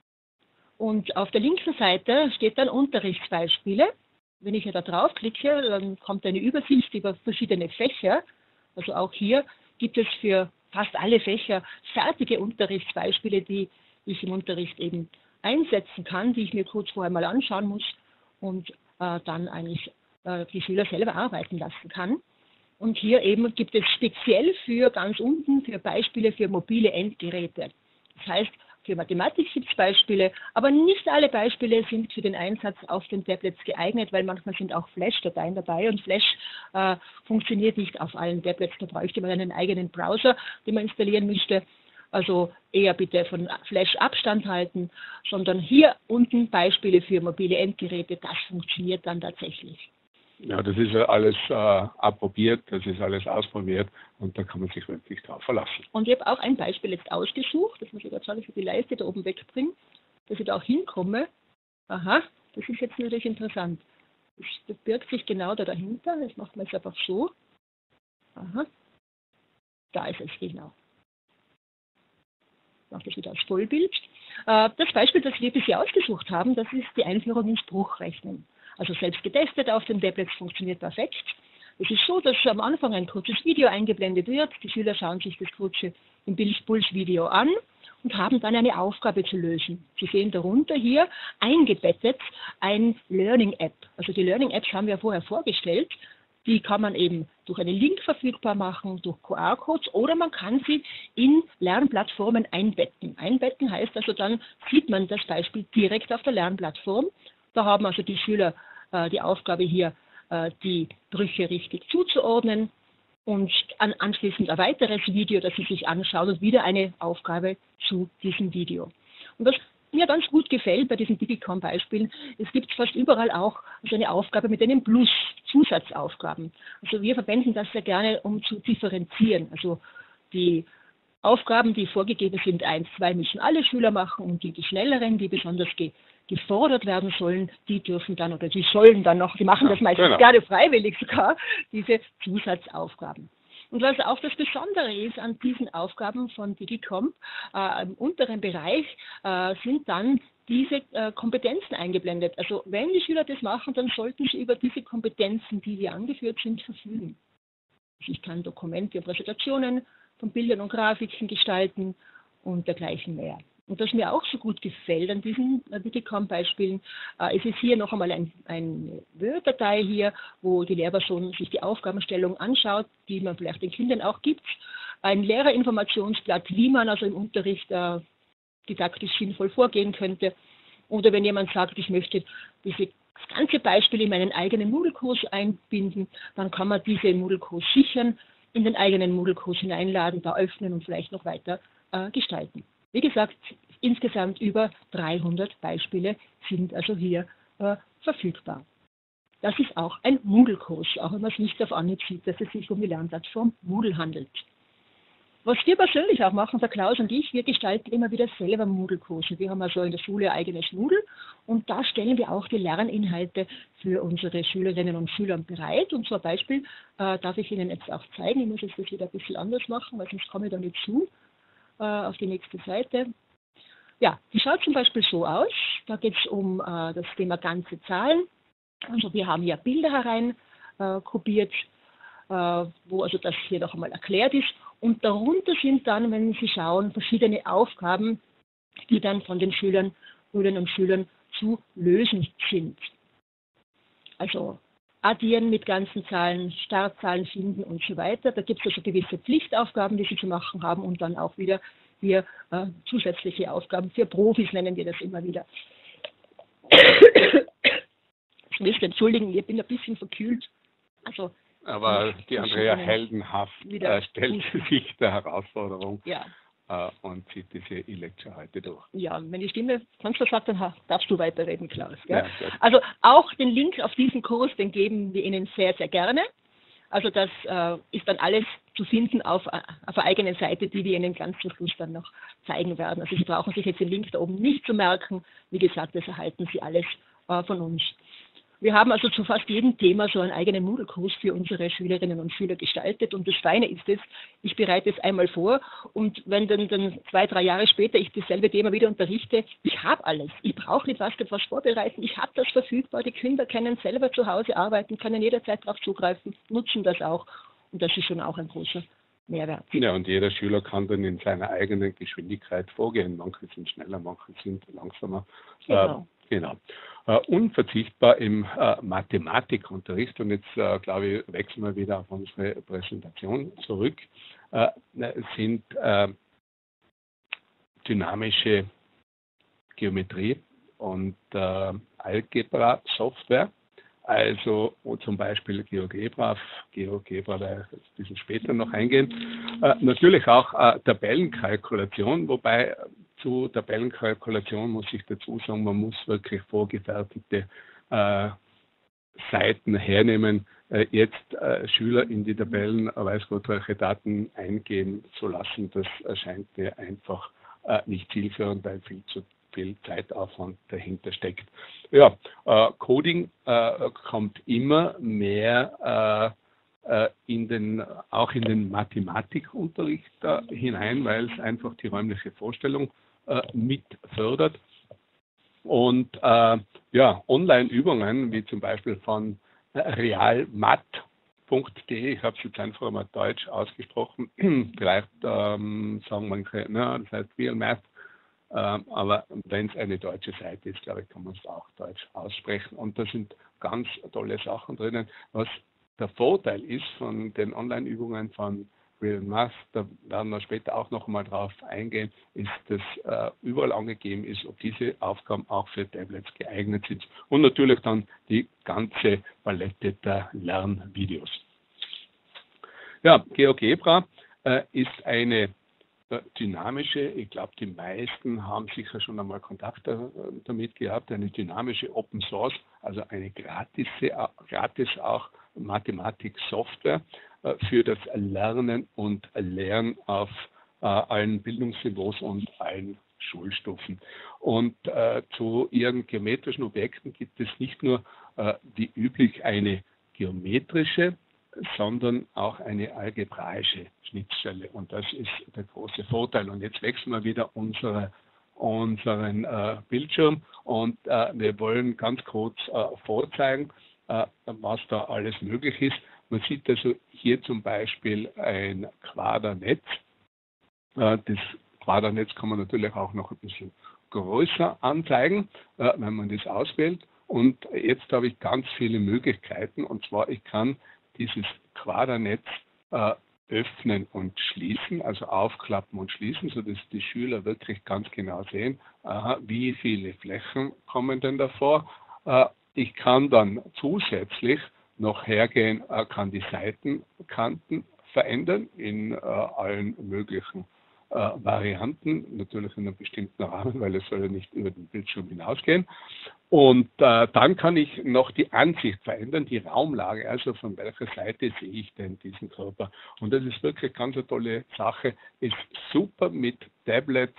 Und auf der linken Seite steht dann Unterrichtsbeispiele. Wenn ich hier da drauf klicke, dann kommt eine Übersicht über verschiedene Fächer. Also auch hier gibt es für fast alle Fächer fertige Unterrichtsbeispiele, die ich im Unterricht eben einsetzen kann, die ich mir kurz vorher mal anschauen muss und dann eigentlich die Schüler selber arbeiten lassen kann. Und hier eben gibt es speziell für ganz unten für Beispiele für mobile Endgeräte. Das heißt, für Mathematik gibt es Beispiele, aber nicht alle Beispiele sind für den Einsatz auf den Tablets geeignet, weil manchmal sind auch Flash-Dateien dabei und Flash funktioniert nicht auf allen Tablets. Da bräuchte man einen eigenen Browser, den man installieren müsste. Also eher bitte von Flash Abstand halten, sondern hier unten Beispiele für mobile Endgeräte, das funktioniert dann tatsächlich. Ja, das ist ja alles approbiert, das ist alles ausprobiert und da kann man sich wirklich drauf verlassen. Und ich habe auch ein Beispiel jetzt ausgesucht, das muss ich gerade schauen, dass ich die Leiste da oben wegbringe, dass ich da auch hinkomme. Aha, das ist jetzt natürlich interessant. Das birgt sich genau da dahinter, das machen wir jetzt einfach so. Aha, da ist es genau. Ich mache das wieder als Vollbild. Das Beispiel, das wir bisher ausgesucht haben, das ist die Einführung ins Bruchrechnen. Also selbst getestet auf den Tablets, funktioniert perfekt. Es ist so, dass am Anfang ein kurzes Video eingeblendet wird. Die Schüler schauen sich das kurze Impulsvideo an und haben dann eine Aufgabe zu lösen. Sie sehen darunter hier eingebettet ein Learning-App. Also die Learning-Apps haben wir vorher vorgestellt. Die kann man eben durch einen Link verfügbar machen, durch QR-Codes oder man kann sie in Lernplattformen einbetten. Einbetten heißt also, dann sieht man das Beispiel direkt auf der Lernplattform. Da haben also die Schüler die Aufgabe hier, die Brüche richtig zuzuordnen und anschließend ein weiteres Video, das sie sich anschauen und wieder eine Aufgabe zu diesem Video. Und was mir ganz gut gefällt bei diesen Digicom-Beispielen, es gibt fast überall auch so eine Aufgabe mit einem Plus, Zusatzaufgaben. Also wir verwenden das sehr gerne, um zu differenzieren. Also die Aufgaben, die vorgegeben sind, 1, 2 müssen alle Schüler machen und die schnelleren, die besonders gefordert werden sollen, die dürfen dann oder die sollen dann noch, die machen das meistens gerne freiwillig sogar, diese Zusatzaufgaben. Und was auch das Besondere ist an diesen Aufgaben von Digicom, im unteren Bereich sind dann diese Kompetenzen eingeblendet. Also wenn die Schüler das machen, dann sollten sie über diese Kompetenzen, die hier angeführt sind, verfügen. Also ich kann Dokumente und Präsentationen von Bildern und Grafiken gestalten und dergleichen mehr. Und was mir auch so gut gefällt an diesen Digicom-Beispielen, ist es hier noch einmal eine Word-Datei hier, wo die Lehrperson sich die Aufgabenstellung anschaut, die man vielleicht den Kindern auch gibt. Ein Lehrerinformationsblatt, wie man also im Unterricht didaktisch sinnvoll vorgehen könnte. Oder wenn jemand sagt, ich möchte das ganze Beispiel in meinen eigenen Moodle-Kurs einbinden, dann kann man diese Moodle-Kurs sichern, in den eigenen Moodle-Kurs hineinladen, da öffnen und vielleicht noch weiter gestalten. Wie gesagt, insgesamt über 300 Beispiele sind also hier verfügbar. Das ist auch ein Moodle-Kurs, auch wenn man es nicht auf Anhieb sieht, dass es sich um die Lernplattform Moodle handelt. Was wir persönlich auch machen, der Klaus und ich, wir gestalten immer wieder selber Moodle-Kurse. Wir haben also in der Schule ein eigenes Moodle und da stellen wir auch die Lerninhalte für unsere Schülerinnen und Schüler bereit. Und zum Beispiel darf ich Ihnen jetzt auch zeigen, ich muss jetzt das wieder ein bisschen anders machen, weil sonst komme ich da nicht zu, auf die nächste Seite. Ja, die schaut zum Beispiel so aus. Da geht es um das Thema ganze Zahlen. Also wir haben hier Bilder herein kopiert, wo also das hier noch einmal erklärt ist. Und darunter sind dann, wenn Sie schauen, verschiedene Aufgaben, die dann von den Schülerinnen und Schülern zu lösen sind. Also addieren mit ganzen Zahlen, Startzahlen finden und so weiter. Da gibt es also gewisse Pflichtaufgaben, die Sie zu machen haben und dann auch wieder hier zusätzliche Aufgaben für Profis, nennen wir das immer wieder. Ich müsste entschuldigen, ich bin ein bisschen verkühlt. Also, aber die Andrea heldenhaft stellt sich der Herausforderung und zieht diese E-Lecture heute durch. Ja, wenn die Stimme sonst was sagt, dann darfst du weiterreden, Klaus. Ja, also auch den Link auf diesen Kurs, den geben wir Ihnen sehr, sehr gerne. Also das ist dann alles zu finden auf der eigenen Seite, die wir Ihnen ganz zum Schluss dann noch zeigen werden. Also Sie brauchen sich jetzt den Link da oben nicht zu merken. Wie gesagt, das erhalten Sie alles von uns. Wir haben also zu fast jedem Thema so einen eigenen Moodle-Kurs für unsere Schülerinnen und Schüler gestaltet. Und das Feine ist es, ich bereite es einmal vor und wenn dann 2, 3 Jahre später ich dasselbe Thema wieder unterrichte, ich habe alles. Ich brauche nicht etwas vorbereiten. Ich habe das verfügbar. Die Kinder können selber zu Hause arbeiten, können jederzeit darauf zugreifen, nutzen das auch. Und das ist schon auch ein großer Mehrwert. Ja, und jeder Schüler kann dann in seiner eigenen Geschwindigkeit vorgehen. Manche sind schneller, manche sind langsamer. Genau. Unverzichtbar im Mathematikunterricht, und jetzt glaube ich, wechseln wir wieder auf unsere Präsentation zurück, sind dynamische Geometrie und Algebra Software, also zum Beispiel GeoGebra, werde ich ein bisschen später noch eingehen. Natürlich auch Tabellenkalkulation, wobei zu Tabellenkalkulation muss ich dazu sagen, man muss wirklich vorgefertigte Seiten hernehmen, jetzt Schüler in die Tabellen, weiß Gott welche Daten eingeben zu lassen, das erscheint mir einfach nicht zielführend, weil viel zu viel Zeitaufwand dahinter steckt. Ja, Coding kommt immer mehr auch in den Mathematikunterricht hinein, weil es einfach die räumliche Vorstellung mit fördert. Und ja, Online-Übungen, wie zum Beispiel von realmat.de, ich habe es jetzt einfach mal deutsch ausgesprochen, vielleicht sagen manche, na, das heißt Real Math, aber wenn es eine deutsche Seite ist, glaube ich, kann man es auch deutsch aussprechen. Und da sind ganz tolle Sachen drinnen. Was der Vorteil ist von den Online-Übungen von Real Math, da werden wir später auch noch mal drauf eingehen, ist, dass überall angegeben ist, ob diese Aufgaben auch für Tablets geeignet sind. Und natürlich dann die ganze Palette der Lernvideos. Ja, GeoGebra ist eine dynamische, ich glaube, die meisten haben sicher schon einmal Kontakt damit gehabt, eine dynamische Open Source, also eine gratis auch Mathematik-Software für das Lernen und Lernen auf allen Bildungsniveaus und allen Schulstufen. Und zu ihren geometrischen Objekten gibt es nicht nur wie üblich eine geometrische, sondern auch eine algebraische Schnittstelle. Und das ist der große Vorteil. Und jetzt wechseln wir wieder unseren Bildschirm und wir wollen ganz kurz vorzeigen, was da alles möglich ist. Man sieht also hier zum Beispiel ein Quadernetz. Das Quadernetz kann man natürlich auch noch ein bisschen größer anzeigen, wenn man das auswählt. Und jetzt habe ich ganz viele Möglichkeiten. Und zwar, ich kann dieses Quadernetz öffnen und schließen, also aufklappen und schließen, sodass die Schüler wirklich ganz genau sehen, wie viele Flächen kommen denn davor. Ich kann dann zusätzlich noch hergehen, kann die Seitenkanten verändern in allen möglichen Varianten, natürlich in einem bestimmten Rahmen, weil es soll ja nicht über den Bildschirm hinausgehen. Und dann kann ich noch die Ansicht verändern, die Raumlage, also von welcher Seite sehe ich denn diesen Körper. Und das ist wirklich ganz eine tolle Sache, ist super mit Tablets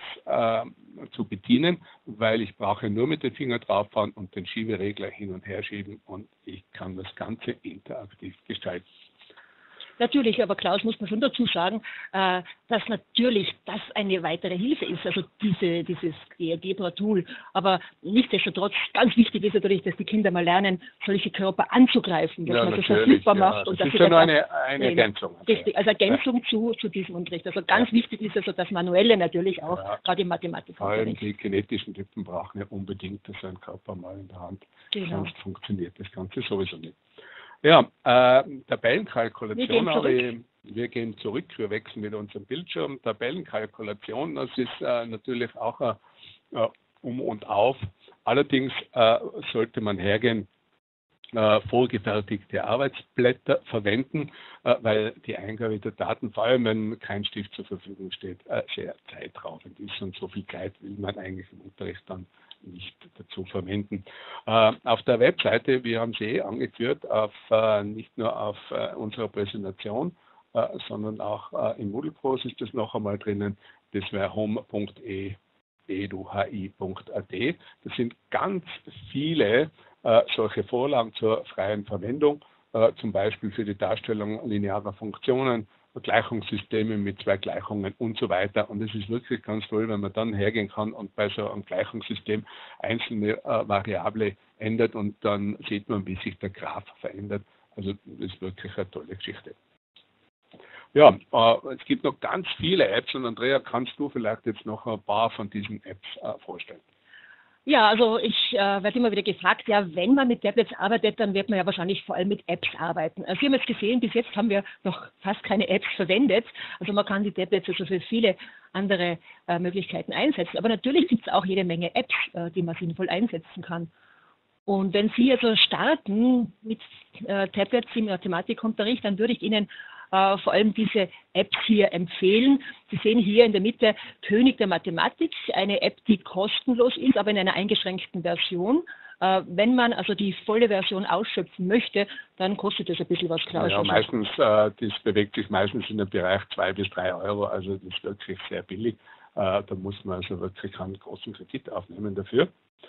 zu bedienen, weil ich brauche nur mit den Finger drauffahren und den Schieberegler hin und her schieben und ich kann das Ganze interaktiv gestalten. Natürlich, aber Klaus, muss man schon dazu sagen, dass natürlich das eine weitere Hilfe ist, also dieses GeoGebra-Tool. Aber nichtsdestotrotz, ganz wichtig ist natürlich, dass die Kinder mal lernen, solche Körper anzugreifen, dass man das verfügbar macht. Und das ist ja nur eine Ergänzung. Richtig, als Ergänzung zu diesem Unterricht. Also ganz wichtig ist also das Manuelle natürlich auch, gerade im Mathematik. Vor allem die genetischen Typen brauchen ja unbedingt so einen Körper mal in der Hand. Genau. Sonst funktioniert das Ganze sowieso nicht. Ja, Tabellenkalkulation, wir gehen zurück, wir wechseln wieder unseren Bildschirm. Tabellenkalkulation, das ist natürlich auch um und auf. Allerdings sollte man hergehen, vorgefertigte Arbeitsblätter verwenden, weil die Eingabe der Daten, vor allem wenn kein Stift zur Verfügung steht, sehr zeitraubend ist und so viel Zeit will man eigentlich im Unterricht dann nicht dazu verwenden. Auf der Webseite, wir haben sie angeführt, nicht nur auf unserer Präsentation, sondern auch in Moodle Pros ist das noch einmal drinnen. Das wäre home.eduhi.at. Das sind ganz viele solche Vorlagen zur freien Verwendung, zum Beispiel für die Darstellung linearer Funktionen, Gleichungssysteme mit zwei Gleichungen und so weiter. Und es ist wirklich ganz toll, wenn man dann hergehen kann und bei so einem Gleichungssystem einzelne Variable ändert und dann sieht man, wie sich der Graph verändert. Also das ist wirklich eine tolle Geschichte. Ja, es gibt noch ganz viele Apps und Andrea, kannst du vielleicht jetzt noch ein paar von diesen Apps vorstellen? Ja, also ich werde immer wieder gefragt, ja, wenn man mit Tablets arbeitet, dann wird man ja wahrscheinlich vor allem mit Apps arbeiten. Also wir haben jetzt gesehen, bis jetzt haben wir noch fast keine Apps verwendet. Also man kann die Tablets also für viele andere Möglichkeiten einsetzen. Aber natürlich gibt es auch jede Menge Apps, die man sinnvoll einsetzen kann. Und wenn Sie also starten mit Tablets im Mathematikunterricht, dann würde ich Ihnen vor allem diese Apps hier empfehlen. Sie sehen hier in der Mitte König der Mathematik, eine App, die kostenlos ist, aber in einer eingeschränkten Version. Wenn man also die volle Version ausschöpfen möchte, dann kostet das ein bisschen was, Klaus. Ja, meistens, das bewegt sich meistens in dem Bereich 2 bis 3 Euro, also das ist wirklich sehr billig. Da muss man also wirklich einen großen Kredit aufnehmen dafür.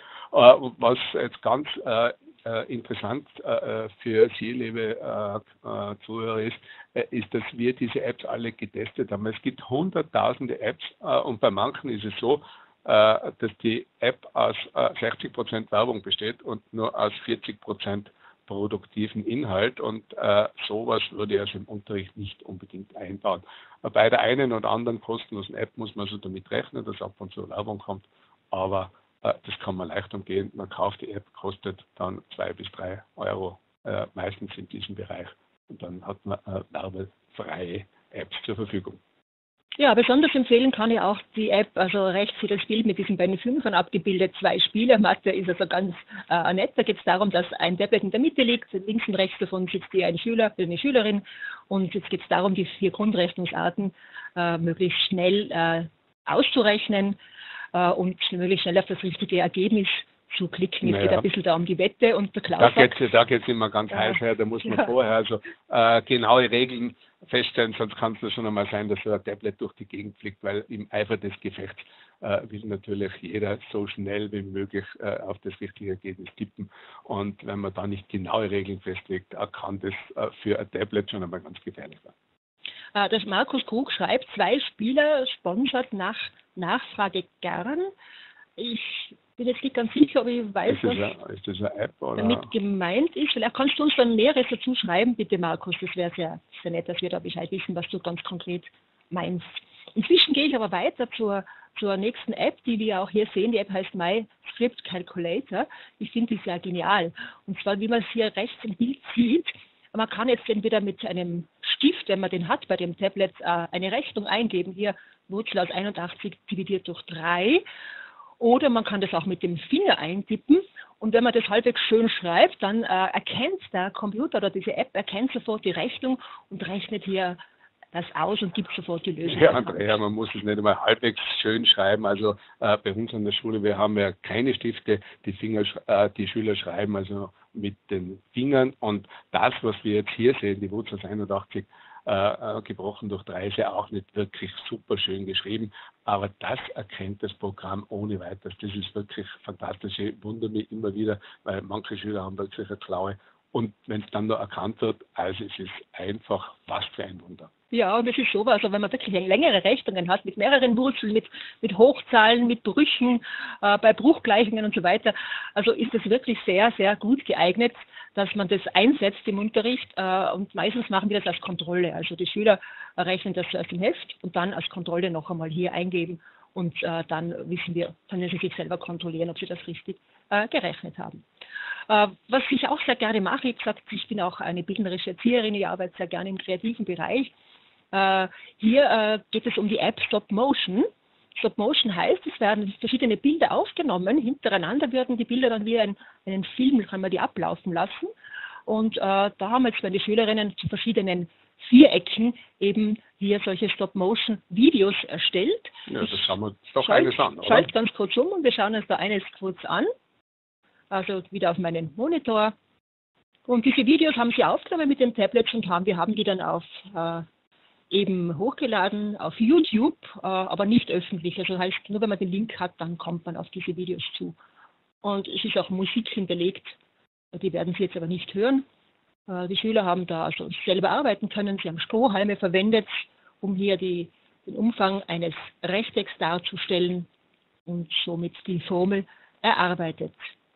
Was jetzt ganz interessant für Sie, liebe Zuhörer, ist, dass wir diese Apps alle getestet haben. Es gibt hunderttausende Apps und bei manchen ist es so, dass die App aus 60% Werbung besteht und nur aus 40% produktiven Inhalt und sowas würde ich also im Unterricht nicht unbedingt einbauen. Bei der einen oder anderen kostenlosen App muss man also damit rechnen, dass ab und zu Werbung kommt, aber das kann man leicht umgehen. Man kauft die App, kostet dann 2 bis 3 Euro, meistens in diesem Bereich. Und dann hat man werbefreie Apps zur Verfügung. Ja, besonders empfehlen kann ich auch die App, also rechts hier das Bild mit diesen beiden Fünfern abgebildet, 2 Spieler. Mathe ist also ganz nett. Da geht es darum, dass ein Tablet in der Mitte liegt, links und rechts davon sitzt hier ein Schüler, eine Schülerin. Und jetzt geht es darum, die 4 Grundrechnungsarten möglichst schnell auszurechnen und möglichst schnell auf das richtige Ergebnis zu klicken. Es geht ein bisschen da um die Wette und der Klaus. Da geht's immer ganz heiß her, da muss man vorher also genaue Regeln feststellen, sonst kann es schon einmal sein, dass so ein Tablet durch die Gegend fliegt, weil im Eifer des Gefechts will natürlich jeder so schnell wie möglich auf das richtige Ergebnis tippen. Und wenn man da nicht genaue Regeln festlegt, kann das für ein Tablet schon einmal ganz gefährlich sein. Das Markus Krug schreibt, 2 Spieler sponsert nach Nachfrage gern. Ich bin jetzt nicht ganz sicher, ob ich weiß, ist das eine App, oder? Damit gemeint ist. Vielleicht kannst du uns dann Näheres dazu schreiben, bitte Markus. Das wäre sehr, sehr nett, dass wir da Bescheid wissen, was du ganz konkret meinst. Inzwischen gehe ich aber weiter zur nächsten App, die wir auch hier sehen. Die App heißt My Script Calculator. Ich finde die sehr genial. Und zwar, wie man es hier rechts im Bild sieht, man kann jetzt entweder mit einem Stift, wenn man den hat bei dem Tablet, eine Rechnung eingeben. Hier Wurzel aus 81 dividiert durch 3. Oder man kann das auch mit dem Finger eintippen. Und wenn man das halbwegs schön schreibt, dann erkennt der Computer oder diese App erkennt sofort die Rechnung und rechnet hier das aus und gibt sofort die Lösung. Ja, Andrea, man muss es nicht einmal halbwegs schön schreiben. Also bei uns an der Schule, wir haben ja keine Stifte, die Schüler schreiben also mit den Fingern. Und das, was wir jetzt hier sehen, die Wurzel aus 81, gebrochen durch 3, ist ja auch nicht wirklich super schön geschrieben, aber das erkennt das Programm ohne weiteres. Das ist wirklich fantastisch. Ich wundere mich immer wieder, weil manche Schüler haben wirklich eine Klaue. Und wenn es dann noch erkannt wird, also es ist einfach fast für ein Wunder. Ja, und es ist so, also wenn man wirklich längere Rechnungen hat, mit mehreren Wurzeln, mit Hochzahlen, mit Brüchen, bei Bruchgleichungen und so weiter, also ist es wirklich sehr, sehr gut geeignet, dass man das einsetzt im Unterricht und meistens machen wir das als Kontrolle. Also die Schüler rechnen das aus dem Heft und dann als Kontrolle noch einmal hier eingeben und dann können sie sich selber kontrollieren, ob sie das richtig gerechnet haben. Was ich auch sehr gerne mache, wie gesagt, ich bin auch eine bildnerische Erzieherin, ich arbeite sehr gerne im kreativen Bereich. Hier geht es um die App Stop Motion. Stop Motion heißt, es werden verschiedene Bilder aufgenommen, hintereinander werden die Bilder dann wie einen Film, kann man die ablaufen lassen. Und da haben jetzt meine Schülerinnen zu verschiedenen Vierecken eben hier solche Stop-Motion-Videos erstellt. Ja, das schauen wir doch eines an, oder? Schalte ganz kurz um und wir schauen uns da eines kurz an. Also wieder auf meinen Monitor. Und diese Videos haben sie aufgenommen mit den Tablets und wir haben die dann auf eben hochgeladen auf YouTube, aber nicht öffentlich. Also heißt, nur wenn man den Link hat, dann kommt man auf diese Videos zu. Und es ist auch Musik hinterlegt, die werden Sie jetzt aber nicht hören. Die Schüler haben da also selber arbeiten können. Sie haben Strohhalme verwendet, um hier den Umfang eines Rechtecks darzustellen und somit die Formel erarbeitet.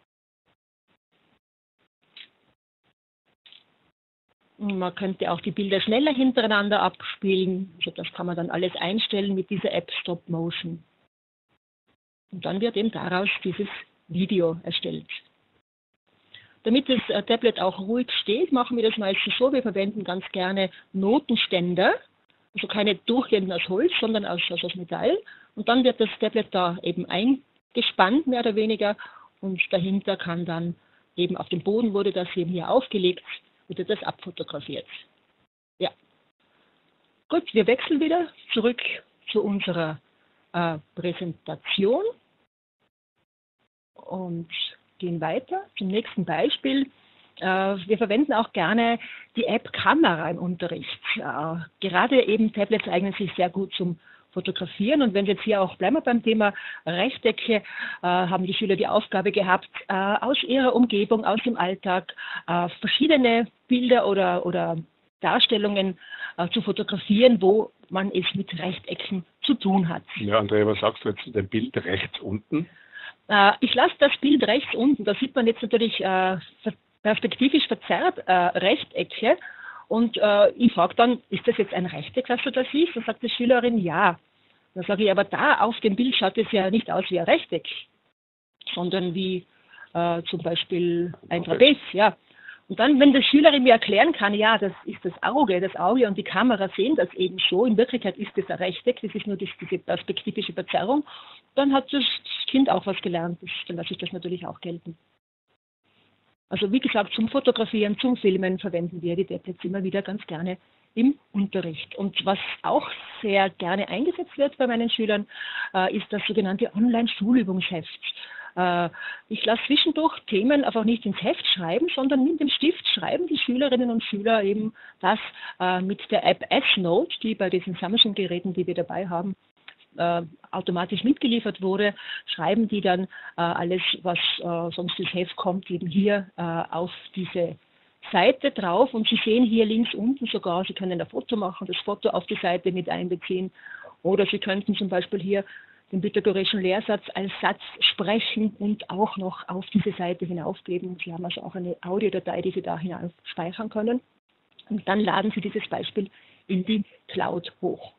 Man könnte auch die Bilder schneller hintereinander abspielen. Also das kann man dann alles einstellen mit dieser App Stop Motion. Und dann wird eben daraus dieses Video erstellt. Damit das Tablet auch ruhig steht, machen wir das meistens so, wir verwenden ganz gerne Notenständer, also keine durchgehenden aus Holz, sondern aus Metall. Und dann wird das Tablet da eben eingespannt, mehr oder weniger, und dahinter kann dann eben auf dem Boden wurde das eben hier aufgelegt, wurde das abfotografiert. Ja. Gut, wir wechseln wieder zurück zu unserer Präsentation und gehen weiter zum nächsten Beispiel. Wir verwenden auch gerne die App Kamera im Unterricht. Gerade eben Tablets eignen sich sehr gut zum Fotografieren. Und wenn wir jetzt hier auch bleiben wir beim Thema Rechtecke, haben die Schüler die Aufgabe gehabt, aus ihrer Umgebung, aus dem Alltag, verschiedene Bilder oder Darstellungen zu fotografieren, wo man es mit Rechtecken zu tun hat. Ja, Andrea, was sagst du jetzt zu dem Bild rechts unten? Ich lasse das Bild rechts unten, da sieht man jetzt natürlich perspektivisch verzerrt Rechtecke und ich frage dann, ist das jetzt ein Rechteck, was du da siehst? Dann sagt die Schülerin, ja. Dann sage ich, aber da auf dem Bild schaut es ja nicht aus wie ein Rechteck, sondern wie zum Beispiel ein Trapez, ja. Und dann, wenn die Schülerin mir erklären kann, ja, das ist das Auge und die Kamera sehen das eben so, in Wirklichkeit ist das ein Rechteck, das ist nur diese perspektivische Verzerrung, dann hat das Kind auch was gelernt, dann lasse ich das natürlich auch gelten. Also wie gesagt, zum Fotografieren, zum Filmen verwenden wir die Tablets immer wieder ganz gerne im Unterricht. Und was auch sehr gerne eingesetzt wird bei meinen Schülern, ist das sogenannte Online-Schulübungsheft. Ich lasse zwischendurch Themen einfach nicht ins Heft schreiben, sondern mit dem Stift schreiben die Schülerinnen und Schüler eben das mit der App S-Note, die bei diesen Samsung-Geräten, die wir dabei haben, automatisch mitgeliefert wurde, schreiben die dann alles, was sonst ins Heft kommt, eben hier auf diese Seite drauf. Und Sie sehen hier links unten sogar, Sie können ein Foto machen, das Foto auf die Seite mit einbeziehen. Oder Sie könnten zum Beispiel hier den pythagorischen Lehrsatz als Satz sprechen und auch noch auf diese Seite hinaufgeben. Sie haben also auch eine Audiodatei, die Sie da hinauf speichern können. Und dann laden Sie dieses Beispiel in die Cloud hoch.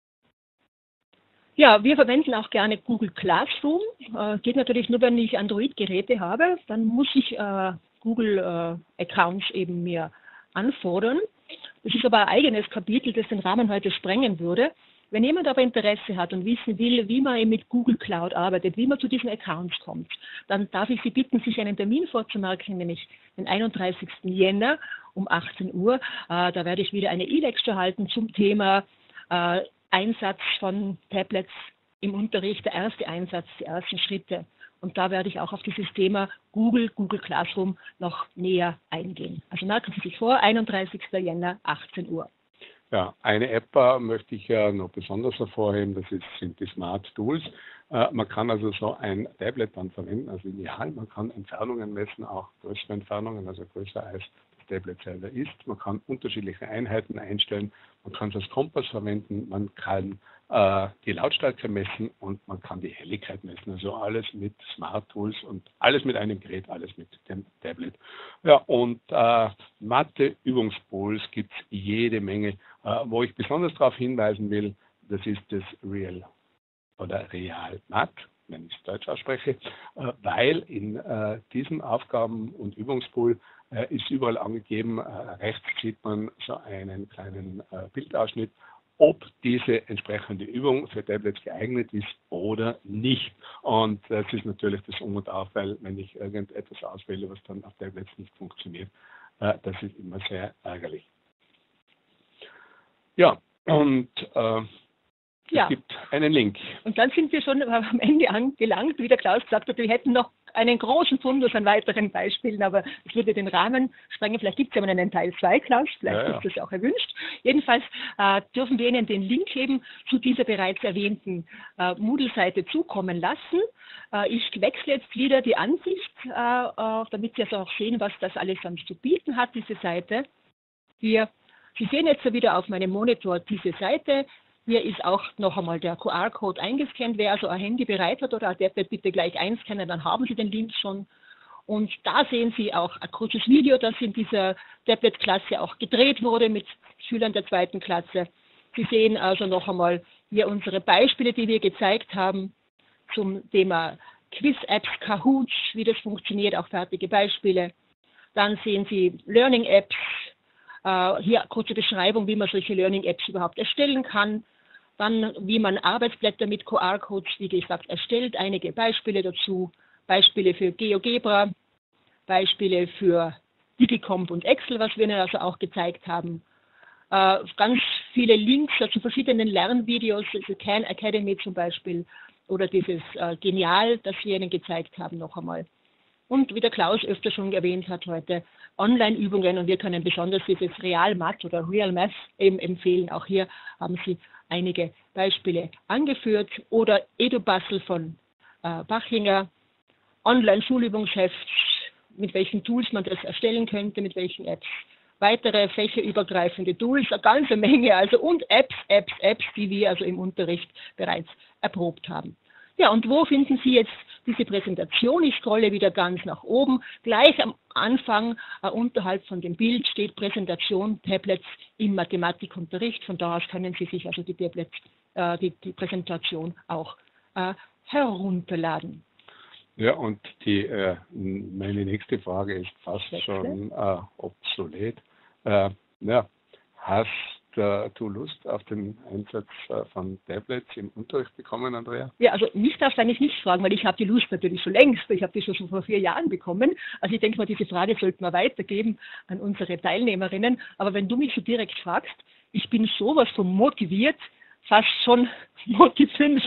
Ja, wir verwenden auch gerne Google Classroom. Geht natürlich nur, wenn ich Android-Geräte habe. Dann muss ich Google-Accounts eben mir anfordern. Das ist aber ein eigenes Kapitel, das den Rahmen heute sprengen würde. Wenn jemand aber Interesse hat und wissen will, wie man eben mit Google Cloud arbeitet, wie man zu diesen Accounts kommt, dann darf ich Sie bitten, sich einen Termin vorzumerken, nämlich den 31. Jänner um 18 Uhr. Da werde ich wieder eine E-Lecture halten zum Thema Einsatz von Tablets im Unterricht, der erste Einsatz, die ersten Schritte. Und da werde ich auch auf dieses Thema Google Classroom noch näher eingehen. Also merken Sie sich vor, 31. Jänner, 18 Uhr. Ja, eine App möchte ich ja noch besonders hervorheben, sind die Smart Tools. Man kann also so ein Tablet dann verwenden, also ideal, man kann Entfernungen messen, auch größere Entfernungen, also größer als das Tablet selber ist. Man kann unterschiedliche Einheiten einstellen, man kann es als Kompass verwenden, man kann die Lautstärke messen und man kann die Helligkeit messen. Also alles mit Smart Tools und alles mit einem Gerät, alles mit dem Tablet. Ja, und Mathe-Übungspools gibt es jede Menge. Wo ich besonders darauf hinweisen will, das ist das Real Math, wenn ich es Deutsch ausspreche, weil in diesem Aufgaben- und Übungspool ist überall angegeben, rechts sieht man so einen kleinen Bildausschnitt, ob diese entsprechende Übung für Tablets geeignet ist oder nicht. Und das ist natürlich das Um und Auf, weil wenn ich irgendetwas auswähle, was dann auf Tablets nicht funktioniert, das ist immer sehr ärgerlich. Ja, und es gibt einen Link. Und dann sind wir schon am Ende angelangt, wie der Klaus gesagt hat, wir hätten noch einen großen Fundus an weiteren Beispielen, aber es würde den Rahmen sprengen. Vielleicht gibt es ja mal einen Teil 2, Klaus, vielleicht ist das auch erwünscht. Jedenfalls dürfen wir Ihnen den Link eben zu dieser bereits erwähnten Moodle-Seite zukommen lassen. Ich wechsle jetzt wieder die Ansicht, damit Sie also auch sehen, was das alles dann zu bieten hat, diese Seite. Sie sehen jetzt wieder auf meinem Monitor diese Seite. Hier ist auch noch einmal der QR-Code eingescannt. Wer also ein Handy bereit hat oder ein Tablet, bitte gleich einscannen, dann haben Sie den Link schon. Und da sehen Sie auch ein kurzes Video, das in dieser Tablet-Klasse auch gedreht wurde mit Schülern der 2. Klasse. Sie sehen also noch einmal hier unsere Beispiele, die wir gezeigt haben zum Thema Quiz-Apps, Kahoot, wie das funktioniert, auch fertige Beispiele. Dann sehen Sie Learning-Apps, hier kurze Beschreibung, wie man solche Learning-Apps überhaupt erstellen kann. Dann, wie man Arbeitsblätter mit QR-Codes, wie gesagt, erstellt. Einige Beispiele dazu. Beispiele für GeoGebra, Beispiele für Digicomp und Excel, was wir Ihnen also auch gezeigt haben. Ganz viele Links zu verschiedenen Lernvideos, also Khan Academy zum Beispiel, oder dieses Genial, das wir Ihnen gezeigt haben, noch einmal. Und wie der Klaus öfter schon erwähnt hat heute, Online-Übungen, und wir können besonders dieses Real Math oder Real Math eben empfehlen. Auch hier haben Sie einige Beispiele angeführt. Oder EduBustle von Bachinger, Online-Schulübungsheft, mit welchen Tools man das erstellen könnte, mit welchen Apps. Weitere fächerübergreifende Tools, eine ganze Menge, also und Apps, die wir also im Unterricht bereits erprobt haben. Ja, und wo finden Sie jetzt diese Präsentation? Ich scrolle wieder ganz nach oben. Gleich am Anfang, unterhalb von dem Bild, steht Präsentation Tablets im Mathematikunterricht. Von da aus können Sie sich also die Tablets, die Präsentation auch herunterladen. Ja, und meine nächste Frage ist fast schon obsolet. Hast du Lust auf den Einsatz von Tablets im Unterricht bekommen, Andrea? Ja, also mich darfst du eigentlich nicht fragen, weil ich habe die Lust natürlich schon längst. Ich habe die schon vor 4 Jahren bekommen. Also ich denke mal, diese Frage sollten wir weitergeben an unsere Teilnehmerinnen. Aber wenn du mich so direkt fragst, ich bin sowas von motiviert, fast schon motiviert.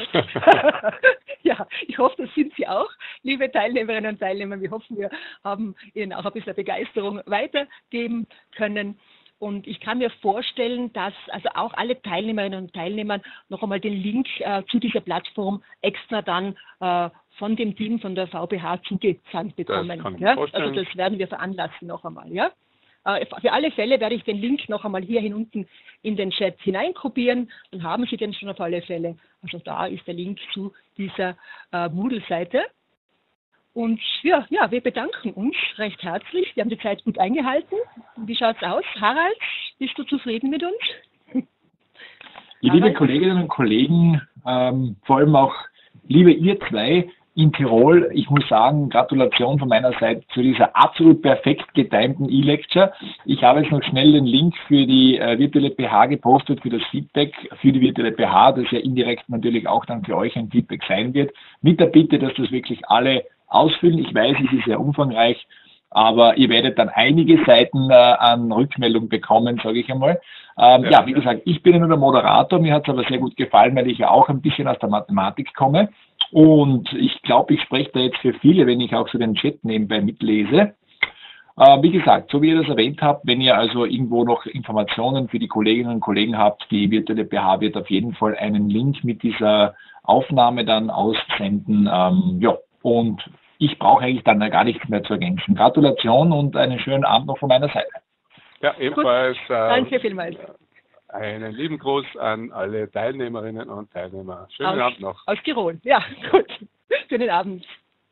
Ja, ich hoffe, das sind Sie auch, liebe Teilnehmerinnen und Teilnehmer. Wir hoffen, wir haben Ihnen auch ein bisschen Begeisterung weitergeben können. Und ich kann mir vorstellen, dass also auch alle Teilnehmerinnen und Teilnehmer noch einmal den Link zu dieser Plattform extra dann von dem Team von der VBH zugesandt bekommen. Also das werden wir veranlassen noch einmal. Ja? Für alle Fälle werde ich den Link noch einmal hier hinten in den Chat hineinkopieren. Dann haben Sie den schon auf alle Fälle. Also da ist der Link zu dieser Moodle-Seite. Und ja, wir bedanken uns recht herzlich. Wir haben die Zeit gut eingehalten. Wie schaut es aus? Harald, bist du zufrieden mit uns? Liebe Kolleginnen und Kollegen, vor allem auch liebe ihr zwei in Tirol, ich muss sagen, Gratulation von meiner Seite zu dieser absolut perfekt getimten E-Lecture. Ich habe jetzt noch schnell den Link für die virtuelle PH gepostet, für das Feedback für die virtuelle PH, das ja indirekt natürlich auch dann für euch ein Feedback sein wird. Mit der Bitte, dass das wirklich alle ausfüllen. Ich weiß, es ist sehr umfangreich, aber ihr werdet dann einige Seiten an Rückmeldung bekommen, sage ich einmal. Ja, wie gesagt, ich bin ja nur der Moderator, mir hat es aber sehr gut gefallen, weil ich ja auch ein bisschen aus der Mathematik komme. Und ich glaube, ich spreche da jetzt für viele, wenn ich auch so den Chat nebenbei mitlese. Wie gesagt, so wie ihr das erwähnt habt, wenn ihr also irgendwo noch Informationen für die Kolleginnen und Kollegen habt, die virtuelle PH wird auf jeden Fall einen Link mit dieser Aufnahme dann aussenden. Ja, und ich brauche eigentlich dann gar nichts mehr zu ergänzen. Gratulation und einen schönen Abend noch von meiner Seite. Ja, ebenfalls. Danke vielmals. Einen lieben Gruß an alle Teilnehmerinnen und Teilnehmer. Schönen Abend noch. Aus Tirol. Ja, gut. Schönen Abend.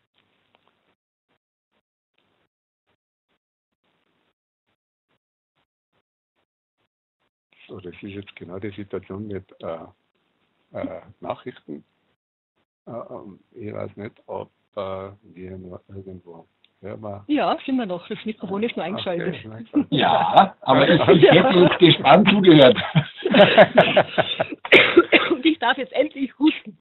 So, das ist jetzt genau die Situation mit Nachrichten. Ich weiß nicht, ob wir nur irgendwo hören. Ja, sind wir noch. Das Mikrofon ist nur eingeschaltet. Okay. Ja, aber ich hätte jetzt gespannt zugehört. Und ich darf jetzt endlich husten.